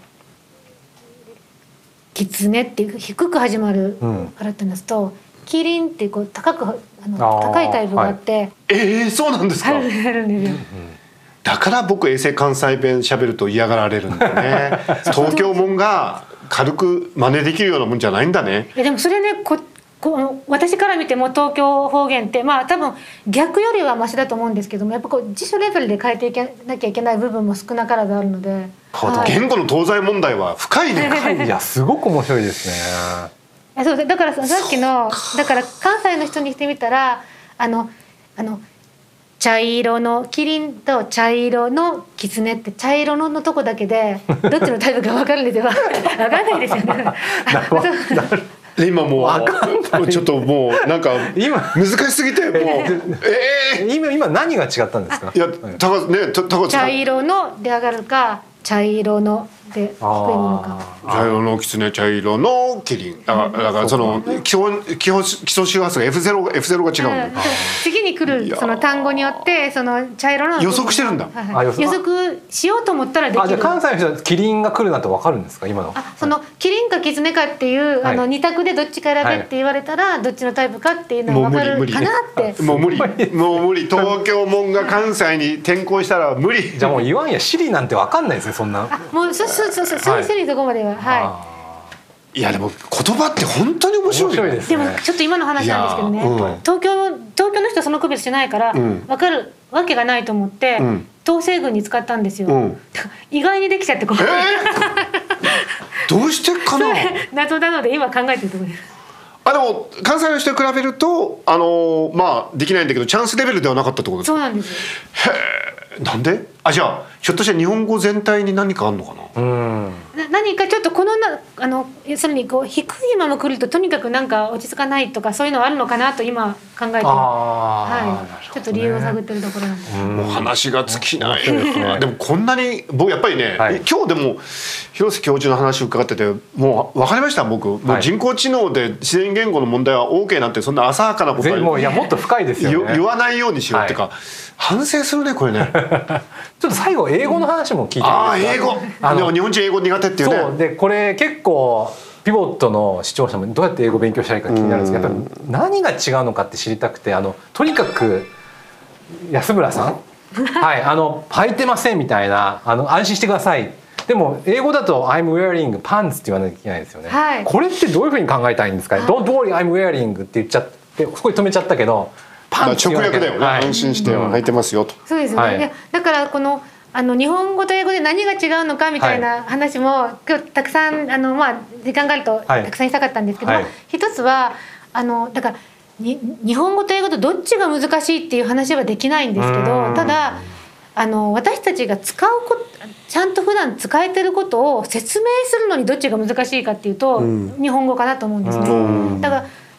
キツネっていう低く始まるフラットなやつと、うん、キリンっていうこう高くあの高いタイプがあって、はい、 えー、そうなんですか？ あるあるんですよ。 だから僕衛星関西弁喋ると嫌がられるんだよね。東京もんが軽く真似できるようなもんじゃないんだね。 いやでもそれね、ここ私から見ても東京方言ってまあ多分逆よりはマシだと思うんですけども、やっぱこう辞書レベルで変えていけなきゃいけない部分も少なからずあるので、 はい、言語の東西問題は深いね。 いやすごく面白いですね。 そうだからさっきのだから関西の人にしてみたらあのあの茶色のキリンと茶色のキツネって茶色ののとこだけでどっちのタイプか分かるんですよ。分かんないですよね。 今もうちょっともうなんか難しすぎてもうえー、今今何が違ったんですか？ いや高ね高茶色ので上がるか茶色ので低いものか。 茶色のキツネ、茶色のキリン。だから、だからその基本基本基礎周波数が エフゼロ エフゼロ が違うんだよ。 次に来るその単語によってその茶色の予測してるんだ。 はいはい、予測しようと思ったらできる。 あ、じゃあ関西の人はキリンが来るなんてわかるんですか今の？ あ、そのキリンかキツネかっていう、はい、あの二択でどっちか選べって言われたら、はい、どっちのタイプかっていうのがわかるかなって。 もう無理。もう無理。東京もんが関西に転校したら無理。 じゃあもう言わんやシリなんてわかんないですねそんな。 あ、もうそうそうそうそうそういうとこまでははい。 いやでも言葉って本当に面白い。 面白いですね。 でもちょっと今の話なんですけどね、うん、東京東京の人はその区別してないから、うん、分かるわけがないと思って、うん、統制軍に使ったんですよ、うん、意外にできちゃってこう、えー、どうしてかな。 謎なので今考えてるところです。 あでも関西の人に比べるとあのー、まあできないんだけどチャンスレベルではなかったってことですか？ そうなんですよ。 へえ、なんで？あ、じゃあひょっとして日本語全体に何かあるのかな。うん、 な何かちょっとこのなあの要するにこう低いまま来るととにかくなんか落ち着かないとかそういうのあるのかなと今考えて、はい、ちょっと理由を探ってるところなんです。 もう話が尽きない。ね、でもこんなに僕やっぱりね、はい、今日でも広瀬教授の話を伺っててもう分かりました。僕もう人工知能で自然言語の問題は OK なんてそんな浅はかなことはもういやもっと深いですよね。 言わないようにしようっていうか、はい、反省するねこれね。 ちょっと最後英語の話も聞いてみてください。 ああ英語。あでも日本人英語苦手っていうね。 そうでこれ結構ピボットの視聴者もどうやって英語勉強したらいいか気になるんですけど、やっぱり何が違うのかって知りたくて、あのとにかく安村さんはいあの履いてませんみたいなあの安心してください。でも英語だと I'm wearing pants って言わなきゃいけないですよね、はい、これってどういうふうに考えたらいいんですかね。 Don't worry I'm wearing って言っちゃってそこに止めちゃったけどパンツ直訳だよね、はい、安心して履いてますよと。 そうですね、はい、いやだからこのあの日本語と英語で何が違うのかみたいな話も、はい、今日たくさんあの、まあ、時間があるとたくさんしたかったんですけど、はい、一つはあのだからに日本語と英語とどっちが難しいっていう話はできないんですけど、ただあの私たちが使うこちゃんと普段使えてることを説明するのにどっちが難しいかっていうと日本語かなと思うんですね。だから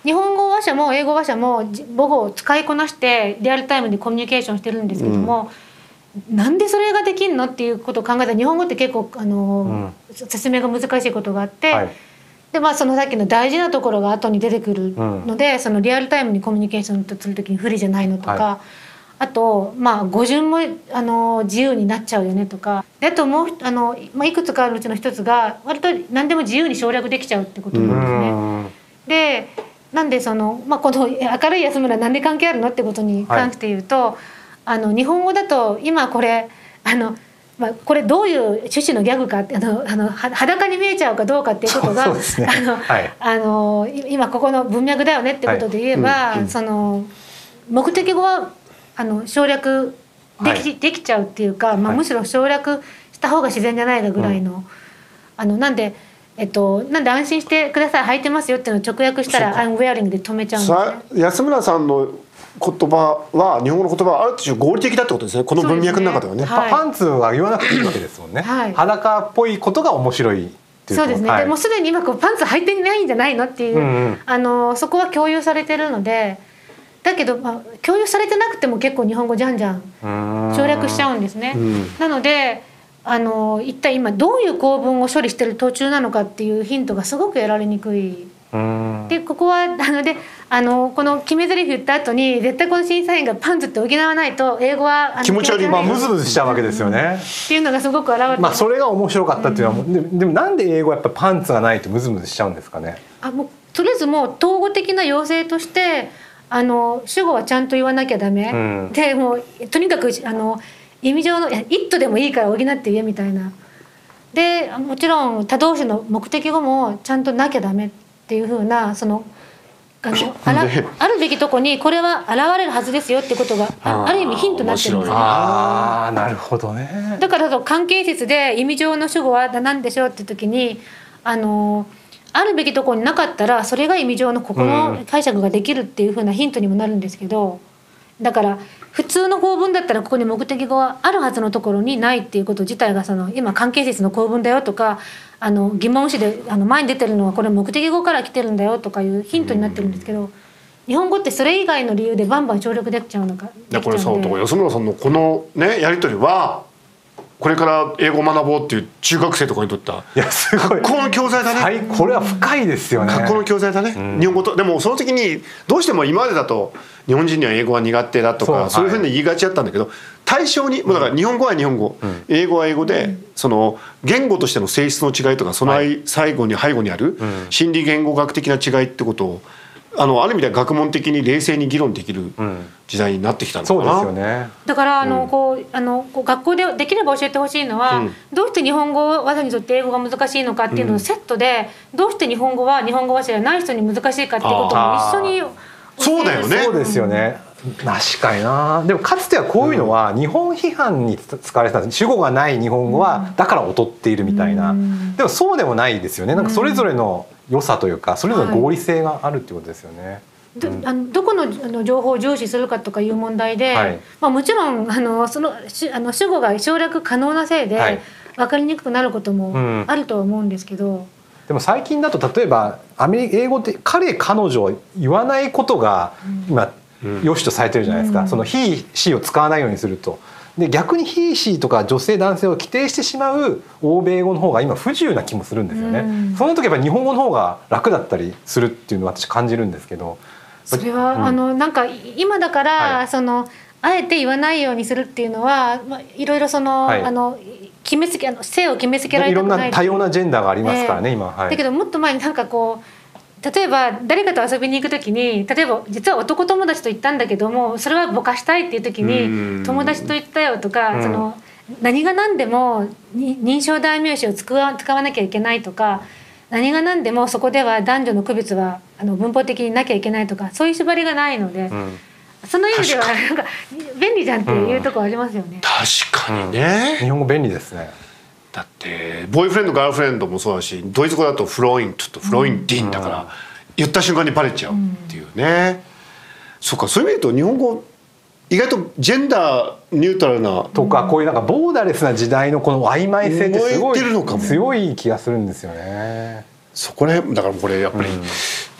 日本語話者も英語話者も母語を使いこなしてリアルタイムでコミュニケーションしてるんですけども、うん、なんでそれができんのっていうことを考えたら日本語って結構あの、うん、説明が難しいことがあって、はい、でまあそのさっきの大事なところが後に出てくるので、うん、そのリアルタイムにコミュニケーションする時に不利じゃないのとか、はい、あとまあ語順もあの自由になっちゃうよねとか、であともうあの、まあ、いくつかあるうちの一つが割と何でも自由に省略できちゃうってことなんですね。でなんでその、まあ、この明るい安村なんで関係あるのってことに関して言うと、はい、あの日本語だと今これあの、まあ、これどういう趣旨のギャグかってあのあの裸に見えちゃうかどうかっていうことが、ね、あの、はい、あの今ここの文脈だよねってことで言えば、はいうん、その目的語はあの省略でき、はい、できちゃうっていうか、まあ、むしろ省略した方が自然じゃないかぐらいの、はい、あのなんで。えっと、なんで安心してください履いてますよっていうのを直訳したら I'm wearing で止めちゃうんですね。 安村さんの言葉は日本語の言葉はある種合理的だってことですね、この文脈の中ではね。 ねはい、パンツは言わなくていいわけですもんね、はい、裸っぽいことが面白いっていう。 そうですね、はい、でもうすでに今こうパンツ履いてないんじゃないのっていう、うんうん、あのそこは共有されてるので、だけど、まあ、共有されてなくても結構日本語じゃんじゃん省略しちゃうんですね。うん、なのであの一体今どういう構文を処理してる途中なのかっていうヒントがすごく得られにくい。でここはなのであのこの決め台詞言った後に絶対この審査員がパンツって補わないと英語は気持ち悪い、まあ、ムズムズしちゃうわけですよね。 っていうのがすごく表れて、 まあそれが面白かったっていうのは、うん、で, でもなんで英語はやっぱパンツがないとムズムズしちゃうんですかね。 あもうとりあえずもう統合的な要請としてあの主語はちゃんと言わなきゃダメ、うん、でもうとにかくあの意味上の「イット」でもいいから補って言えみたいな。でもちろん他動詞の目的語もちゃんとなきゃダメっていう風なそのあのあらあるべきとこにこれは現れるはずですよってことが あ, ある意味ヒントになってるんですね。 ああなるほどね。 だから関係説で意味上の主語は何でしょうって時にあのあるべきとこになかったらそれが意味上のここの解釈ができるっていう風なヒントにもなるんですけど、だから普通の構文だったらここに目的語があるはずのところにないっていうこと自体がその今関係説の構文だよとかあの疑問詞であの前に出てるのはこれ目的語から来てるんだよとかいうヒントになってるんですけど、日本語ってそれ以外の理由でバンバン省略できちゃうのか。 いやこれさ安村さんのこのねやり取りはこれから英語を学ぼうっていう中学生とかにとったいやすごい学校の教材だね。 これは深いですよね。 学校の教材だね、うん、日本語と。でもその時にどうしても今までだと日本人には英語は苦手だとかそういうふうに言いがちだったんだけど、対象にもうだから日本語は日本語、うん、英語は英語で、うん、その言語としての性質の違いとかその最後に背後にある心理言語学的な違いってことをあのある意味では学問的に冷静に議論できる時代になってきたのかな、うん、 そうですよね。 だからあの、うん、こうあのこう学校でできれば教えてほしいのは、うん、どうして日本語話者にとって英語が難しいのかっていうのをセットで、うん、どうして日本語は日本語話者じゃない人に難しいかっていうことも一緒に教える。 そうだよね。 そうですよね。確かにな。でもかつてはこういうのは日本批判に使われてたんです。主語がない日本語はだから劣っているみたいな、うん、でもそうでもないですよね。なんかそれぞれの良さというかそれぞれの合理性があるってことですよね。 ど, あのどこのあの情報を重視するかとかいう問題で、はい、まあ、もちろんあのそのあの主語が省略可能なせいで、はい、分かりにくくなることもあるとは思うんですけど、うん、 でも最近だと例えばアメリカ英語って彼彼女を言わないことが今、うん、良しとされてるじゃないですか、うん、その he she を使わないようにすると。で逆に he she とか女性男性を規定してしまう欧米語の方が今不自由な気もするんですよね、うん、その時やっぱり日本語の方が楽だったりするっていうのを私感じるんですけど、 それは、うん、あのなんか今だから、はい、そのあえて言わないようにするっていうのは、まあ、いろいろその、はい、あの決めつけあの性を決めつけられたくない、 いろんな多様なジェンダーがありますからね、えー、今、はい、だけどもっと前になんかこう例えば誰かと遊びに行く時に例えば実は男友達と行ったんだけどもそれはぼかしたいっていう時に友達と行ったよとか、その何が何でも認証代名詞を使わ、使わなきゃいけないとか、何が何でもそこでは男女の区別はあの文法的になきゃいけないとかそういう縛りがないので、うん、その意味ではなんか便利じゃんっていうところありますよね、うん、 確かにね、 うん、日本語便利ですね。 だってボーイフレンドガールフレンドもそうだしドイツ語だとフロイントとフロインディンだから、うん、言った瞬間にバレちゃうっていうね、うん、そうか、そういう意味で言うと日本語意外とジェンダーニュートラルなとかこういうなんかボーダレスな時代のこの曖昧性ってすごい強い気がするんですよね。 そこら辺だからこれやっぱり、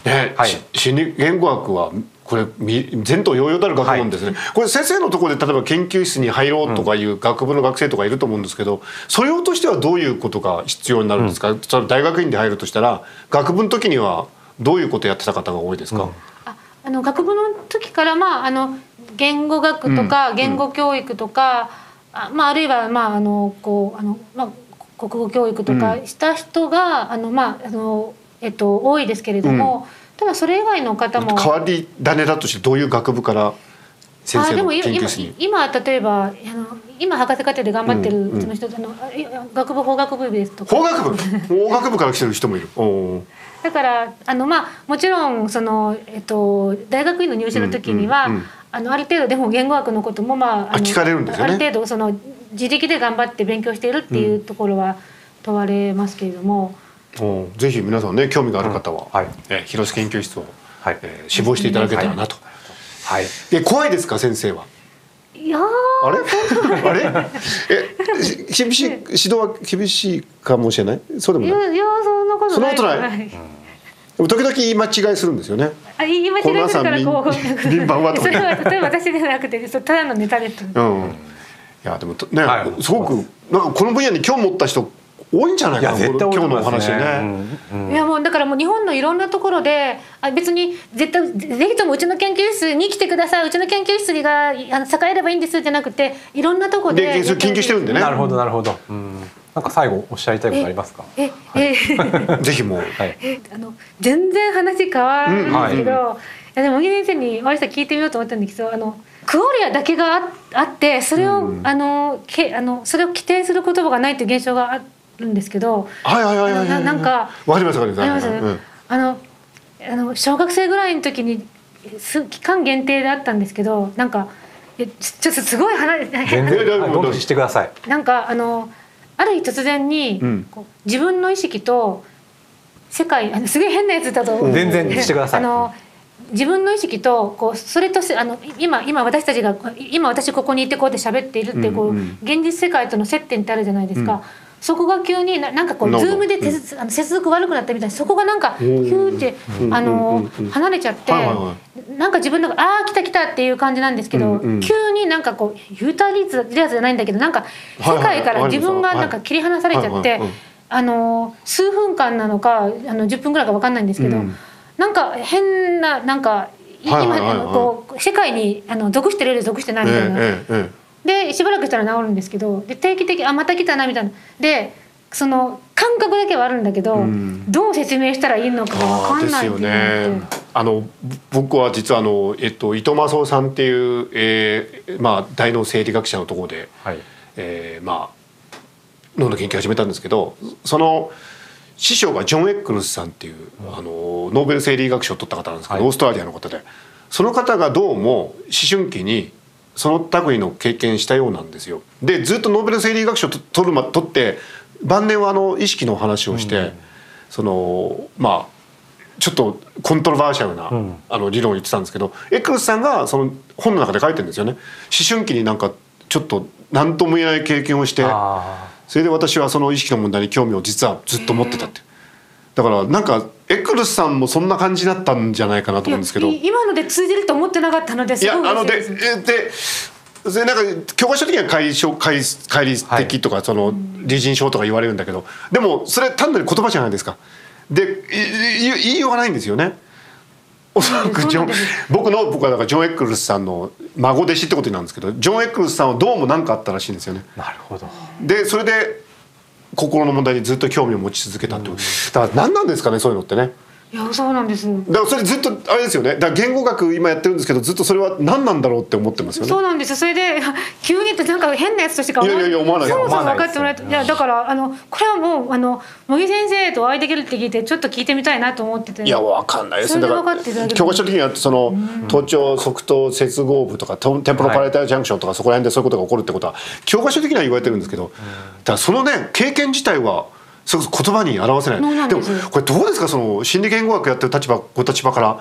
ね、 はい、 心理言語学はこれ前途洋々たる学問ですね、はい、これ先生のところで例えば研究室に入ろうとかいう学部の学生とかいると思うんですけど、素養としてはどういうことが必要になるんですか、うん、それ大学院で入るとしたら学部の時にはどういうことをやってた方が多いですか？うん、 ああの学部の時からまああの言語学とか言語教育とか、うんあまあ、あるいはまああのこうあの、まあ、国語教育とかした人が、うん、あのまああのえっと多いですけれども、うん、ただそれ以外の方も変わり種だとしてどういう学部から先生の研究室に？ 今例えばあの今博士課程で頑張ってるうちの人、うんうん、あの学部法学部ですとか。 法学部法学部から来てる人もいる。おだからあの、まあ、もちろんその、えっと、大学院の入試の時には、うんうんうん、あのある程度でも言語学のことも、まあ、あの聞かれるんですよね。 ある程度その自力で頑張って勉強しているっていうところは問われますけれども、 うん、ぜひ皆さんね興味がある方は、うんはいえー、広瀬研究室を、はいえー、志望していただけたらなと、はいはい、え怖いですか先生は？ いやあれあれえ厳しい指導は厳しいかもしれない？そうでもない？ いやそんなことない。 そんなことない。はい時々言い間違いするんですよね。 あ言い間違いするからこう輪番はとか。 それは例えば私ではなくてただのネタです。うん。 いやでもね、はい、すごくなんかこの分野に興味持った人多いんじゃないかな。今日のお話でね。 うんうん、いやもうだからもう日本のいろんなところであ別に絶対ぜひともうちの研究室に来てください。うちの研究室があの栄えればいいんですじゃなくていろんなところで。 で研究してるんでね。 なるほどなるほど。うんなんか最後おっしゃりたいことありますか？ えええぜひもう、はい、 えあの全然話変わるんですけど、うんはい、いやでも小木先生にお会いしたら聞いてみようと思ったんですけど、あのクオリアだけが あ, あってそれを、うん、あのけあのそれを規定する言葉がないという現象があるんですけど、 はいはいはいはいはい、 なんかわかりますわかります。 あのあの小学生ぐらいの時に期間限定であったんですけど、なんかちょっとすごい話全然どうぞしてください。 なんかあのある日突然に、うん、こう自分の意識と世界あのすげえ変なやつだと全然してください。 あの自分の意識とこうそれとあの今今私たちが今私ここにいてこうやって喋っているってこう、うんうん、現実世界との接点ってあるじゃないですか。うん、そこが急にななんかこうズームで手、うん、あの接続悪くなったみたいにそこがなんかヒューってあの離れちゃって、なんか自分の中ああ来た来たっていう感じなんですけど、うんうん、急になんかこうユータリーズリアスじゃないんだけどなんか世界から自分がなんか切り離されちゃって、あの数分間なのかあのじゅっぷんぐらいか分かんないんですけど、うん、なんか変ななんか今あのこう世界にあの属してるより属してないみたいな。ええええでしばらくしたら治るんですけど、で定期的あまた来たなみたいなでその感覚だけはあるんだけど、うん、どう説明したらいいのか分かんないっていうのって。 ですよね。あの僕は実はあの、えっと、伊藤正夫さんっていう、えーまあ、大脳生理学者のところで、はいえー、まあ脳の研究を始めたんですけど、その師匠がジョン・エックルスさんっていう、うん、あのノーベル生理学賞を取った方なんですけど、はい、オーストラリアの方で、その方がどうも思春期にその類の経験したようなんですよ。でずっとノーベル生理学賞を取る、ま、取って晩年はあの意識の話をして、うん、そのまあちょっとコントロバーシャルな、うん、あの理論を言ってたんですけど、エックルスさんがその本の中で書いてるんですよね。思春期になんかちょっと何とも言えない経験をして、それで私はその意識の問題に興味を実はずっと持ってたって。だからなんかエックルスさんもそんな感じだったんじゃないかなと思うんですけど、 今ので通じると思ってなかったのですごい嬉しいです。 いやあのでででなんか教科書的には乖離乖離的とか、はい、その離人症とか言われるんだけど、でもそれ単なる言葉じゃないですか。で言いようがないんですよね。おそらくジョン僕の僕はだからジョン・エックルスさんの孫弟子ってことなんですけど、ジョン・エックルスさんはどうも何かあったらしいんですよね。 なるほど。 でそれで心の問題にずっと興味を持ち続けたってこと、うん、だから何なんですかねそういうのってね。 いやそうなんです。 だからそれずっとあれですよね。だから言語学今やってるんですけど、ずっとそれは何なんだろうって思ってますよね。 そうなんです。それで急になんか変なやつとしてか思わない。いやいや思わない。そもそも分かってもらえて、いやだからあのこれはもうあの茂木先生とお会いできるって聞いてちょっと聞いてみたいなと思ってて。 いや分かんないですね。だから教科書的にはその頭頂側頭接合部とかテンポロパレータルジャンクションとかそこら辺でそういうことが起こるってことは教科書的には言われてるんですけど、だからそのね経験自体はそれこそ言葉に表せない。でもこれどうですか、その心理言語学やってる立場ご立場から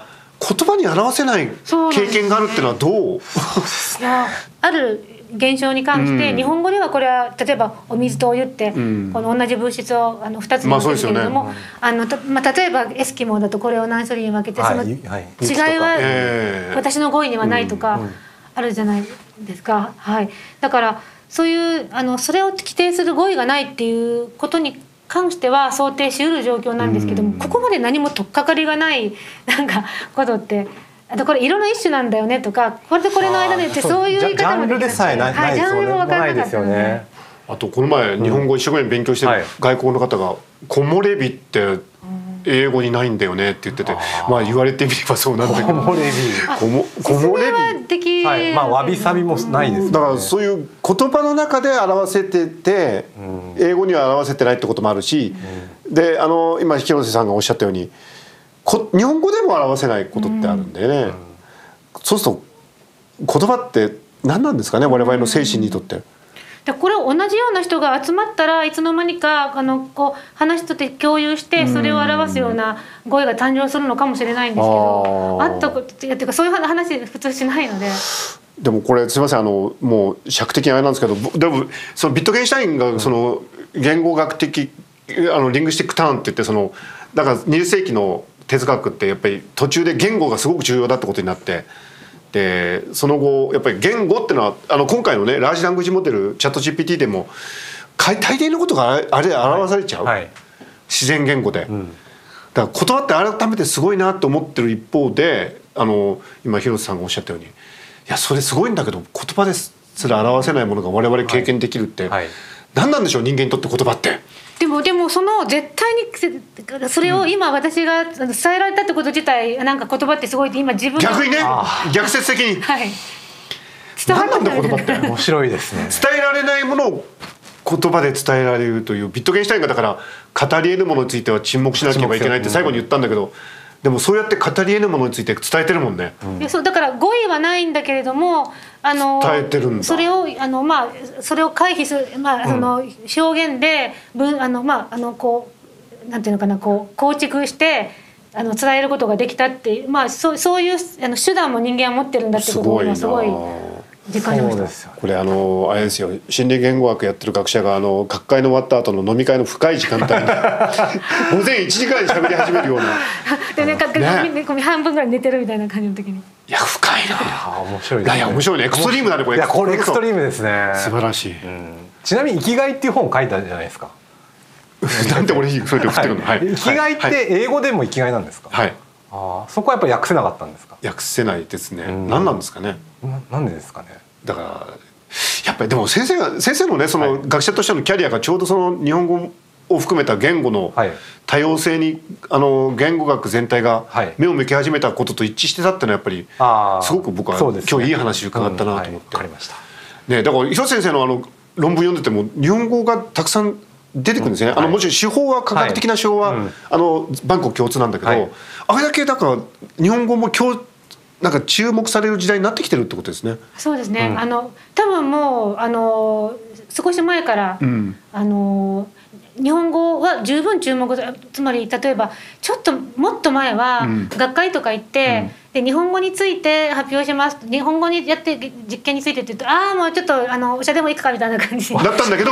言葉に表せない経験があるっていうのはどう？ いやある現象に関して、うん、日本語ではこれは例えばお水とお湯って、うん、この同じ物質をあのふたつに分けるけれども、まあね、あのまあ、例えばエスキモーだとこれを何種類に分けて、その違いは私の語彙にはないとかあるじゃないですか、はい、だからそういうあのそれを規定する語彙がないっていうことに関しては想定しうる状況なんですけども、うん、ここまで何も取っかかりがないなんかことってあとこれ色の一種なんだよねとかこれとこれの間でってそういう言い方もできなくて、 ジャンルでさえないですよね。 ジャンルも分からなかったので、 あとこの前日本語一生懸命勉強してる外国の方が木漏れ日って英語にないんだよねって言ってて、まあ言われてみればそうなんだけど、木漏れ日木漏れ日、 はい、まあわびさびもないですよね。 だからそういう言葉の中で表せてて英語には表せてないってこともあるし、であの今広瀬さんがおっしゃったようにこ日本語でも表せないことってあるんでね、うん、そうすると言葉って何なんですかね、我々の精神にとって。 でこれを同じような人が集まったらいつの間にかあのこう話とって共有してそれを表すような語彙が誕生するのかもしれないんですけど、あったことっていうかそういう話普通しないので。 でもこれすみません、あのもう尺的にあれなんですけど、でもそのビットゲンシュタインがその言語学的あのリングスティックターンって言って、そのだからにじゅっ世紀の哲学ってやっぱり途中で言語がすごく重要だってことになって、でその後やっぱり言語っていうのはあの今回のねラージラングージモデルチャット ジーピーティー でも大抵のことがあれで表されちゃう、はいはい、自然言語で、うん、だから言葉って改めてすごいなと思ってる一方で、あの今広瀬さんがおっしゃったように、いやそれすごいんだけど言葉ですら表せないものが我々経験できるって、はいはい、何なんでしょう人間にとって言葉って。 でもでもその絶対にそれを今私が伝えられたってこと自体なんか言葉ってすごいって今自分の逆にね逆説的に、 はい、 伝わったんだ言葉って面白いですね。 伝えられないものを言葉で伝えられるというビットゲンシュタインがだから語り得るものについては沈黙しなければいけないって最後に言ったんだけど、でもそうやって語り得るものについて伝えてるもんね、うん、 いやそうだから語彙はないんだけれどもあの伝えてるんだ。 それをあの、まあ、それを回避する、まあ、その表現で文あの、まあ、あのこうなんていうのかなこう構築してあの伝えることができたって、まあ、そう、そういうあの手段も人間は持ってるんだってことをすごい実感しました。 これあのあれですよ、心理言語学やってる学者があの学会の終わった後の飲み会の深い時間帯に午前いちじかんに喋り始めるようなでね、ね、半分ぐらい寝てるみたいな感じの時に、 いや深いな。 いや面白いですね。 いや面白いね。エクストリームだねこれ。 いやこれエクストリームですね。 素晴らしい、うん、 ちなみに生きがいっていう本を書いたじゃないですか。 なんで俺それで振ってるの、はい、 生きがいって英語でも生きがいなんですか。はい。ああ、そこはやっぱり訳せなかったんですか。 訳せないですね。何なんですかね。 な、なんでですかね。 だからやっぱりでも先生が先生のねその学者としてのキャリアがちょうどその日本語を含めた言語の多様性にあの言語学全体が目を向け始めたことと一致してたっていうのはやっぱぱりすごく僕は今日いい話伺ったなと思って。ね、だから広瀬先生のあの論文読んでても日本語がたくさん出てくるんですね、うん、あのもちろん手法は科学的な手法は、はい、あの万国共通なんだけど、はい、あれだけだから日本語も今日なんか注目される時代になってきてるってことですね。 そうですね、うん、あの多分もうあの少し前から、うん、あの日本語は十分注目、つまり例えばちょっともっと前は学会とか行って、うん、で日本語について発表します日本語にやって実験についてって言うとああもうちょっとあのお茶でも行くかみたいな感じだったんだけど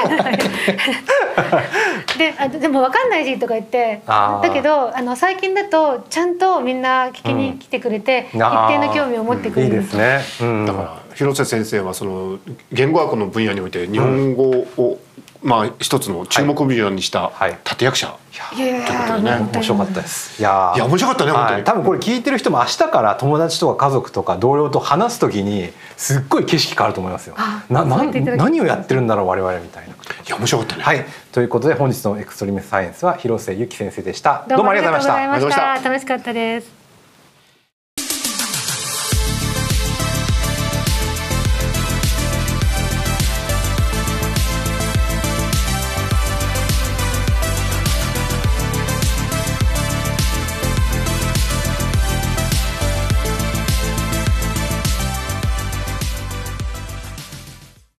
で, あでも分かんないしとか言ってだけどあの最近だとちゃんとみんな聞きに来てくれて、うん、一定の興味を持ってくれる、 うん、いいですね、うん、 だから広瀬先生はその言語学の分野において日本語を、うん、まあ一つの注目分野にした立役者、はい、 いやいやということでね面白かったです。いやいや面白かったね本当に、はい、 多分これ聞いてる人も明日から友達とか家族とか同僚と話すときにすっごい景色変わると思いますよ。なな何をやってるんだろう我々みたいな。いや面白かったね。 はい、ということで本日のエクストリームサイエンスは広瀬由紀先生でした。どうもありがとうございました。 ありがとうございました。楽しかったです。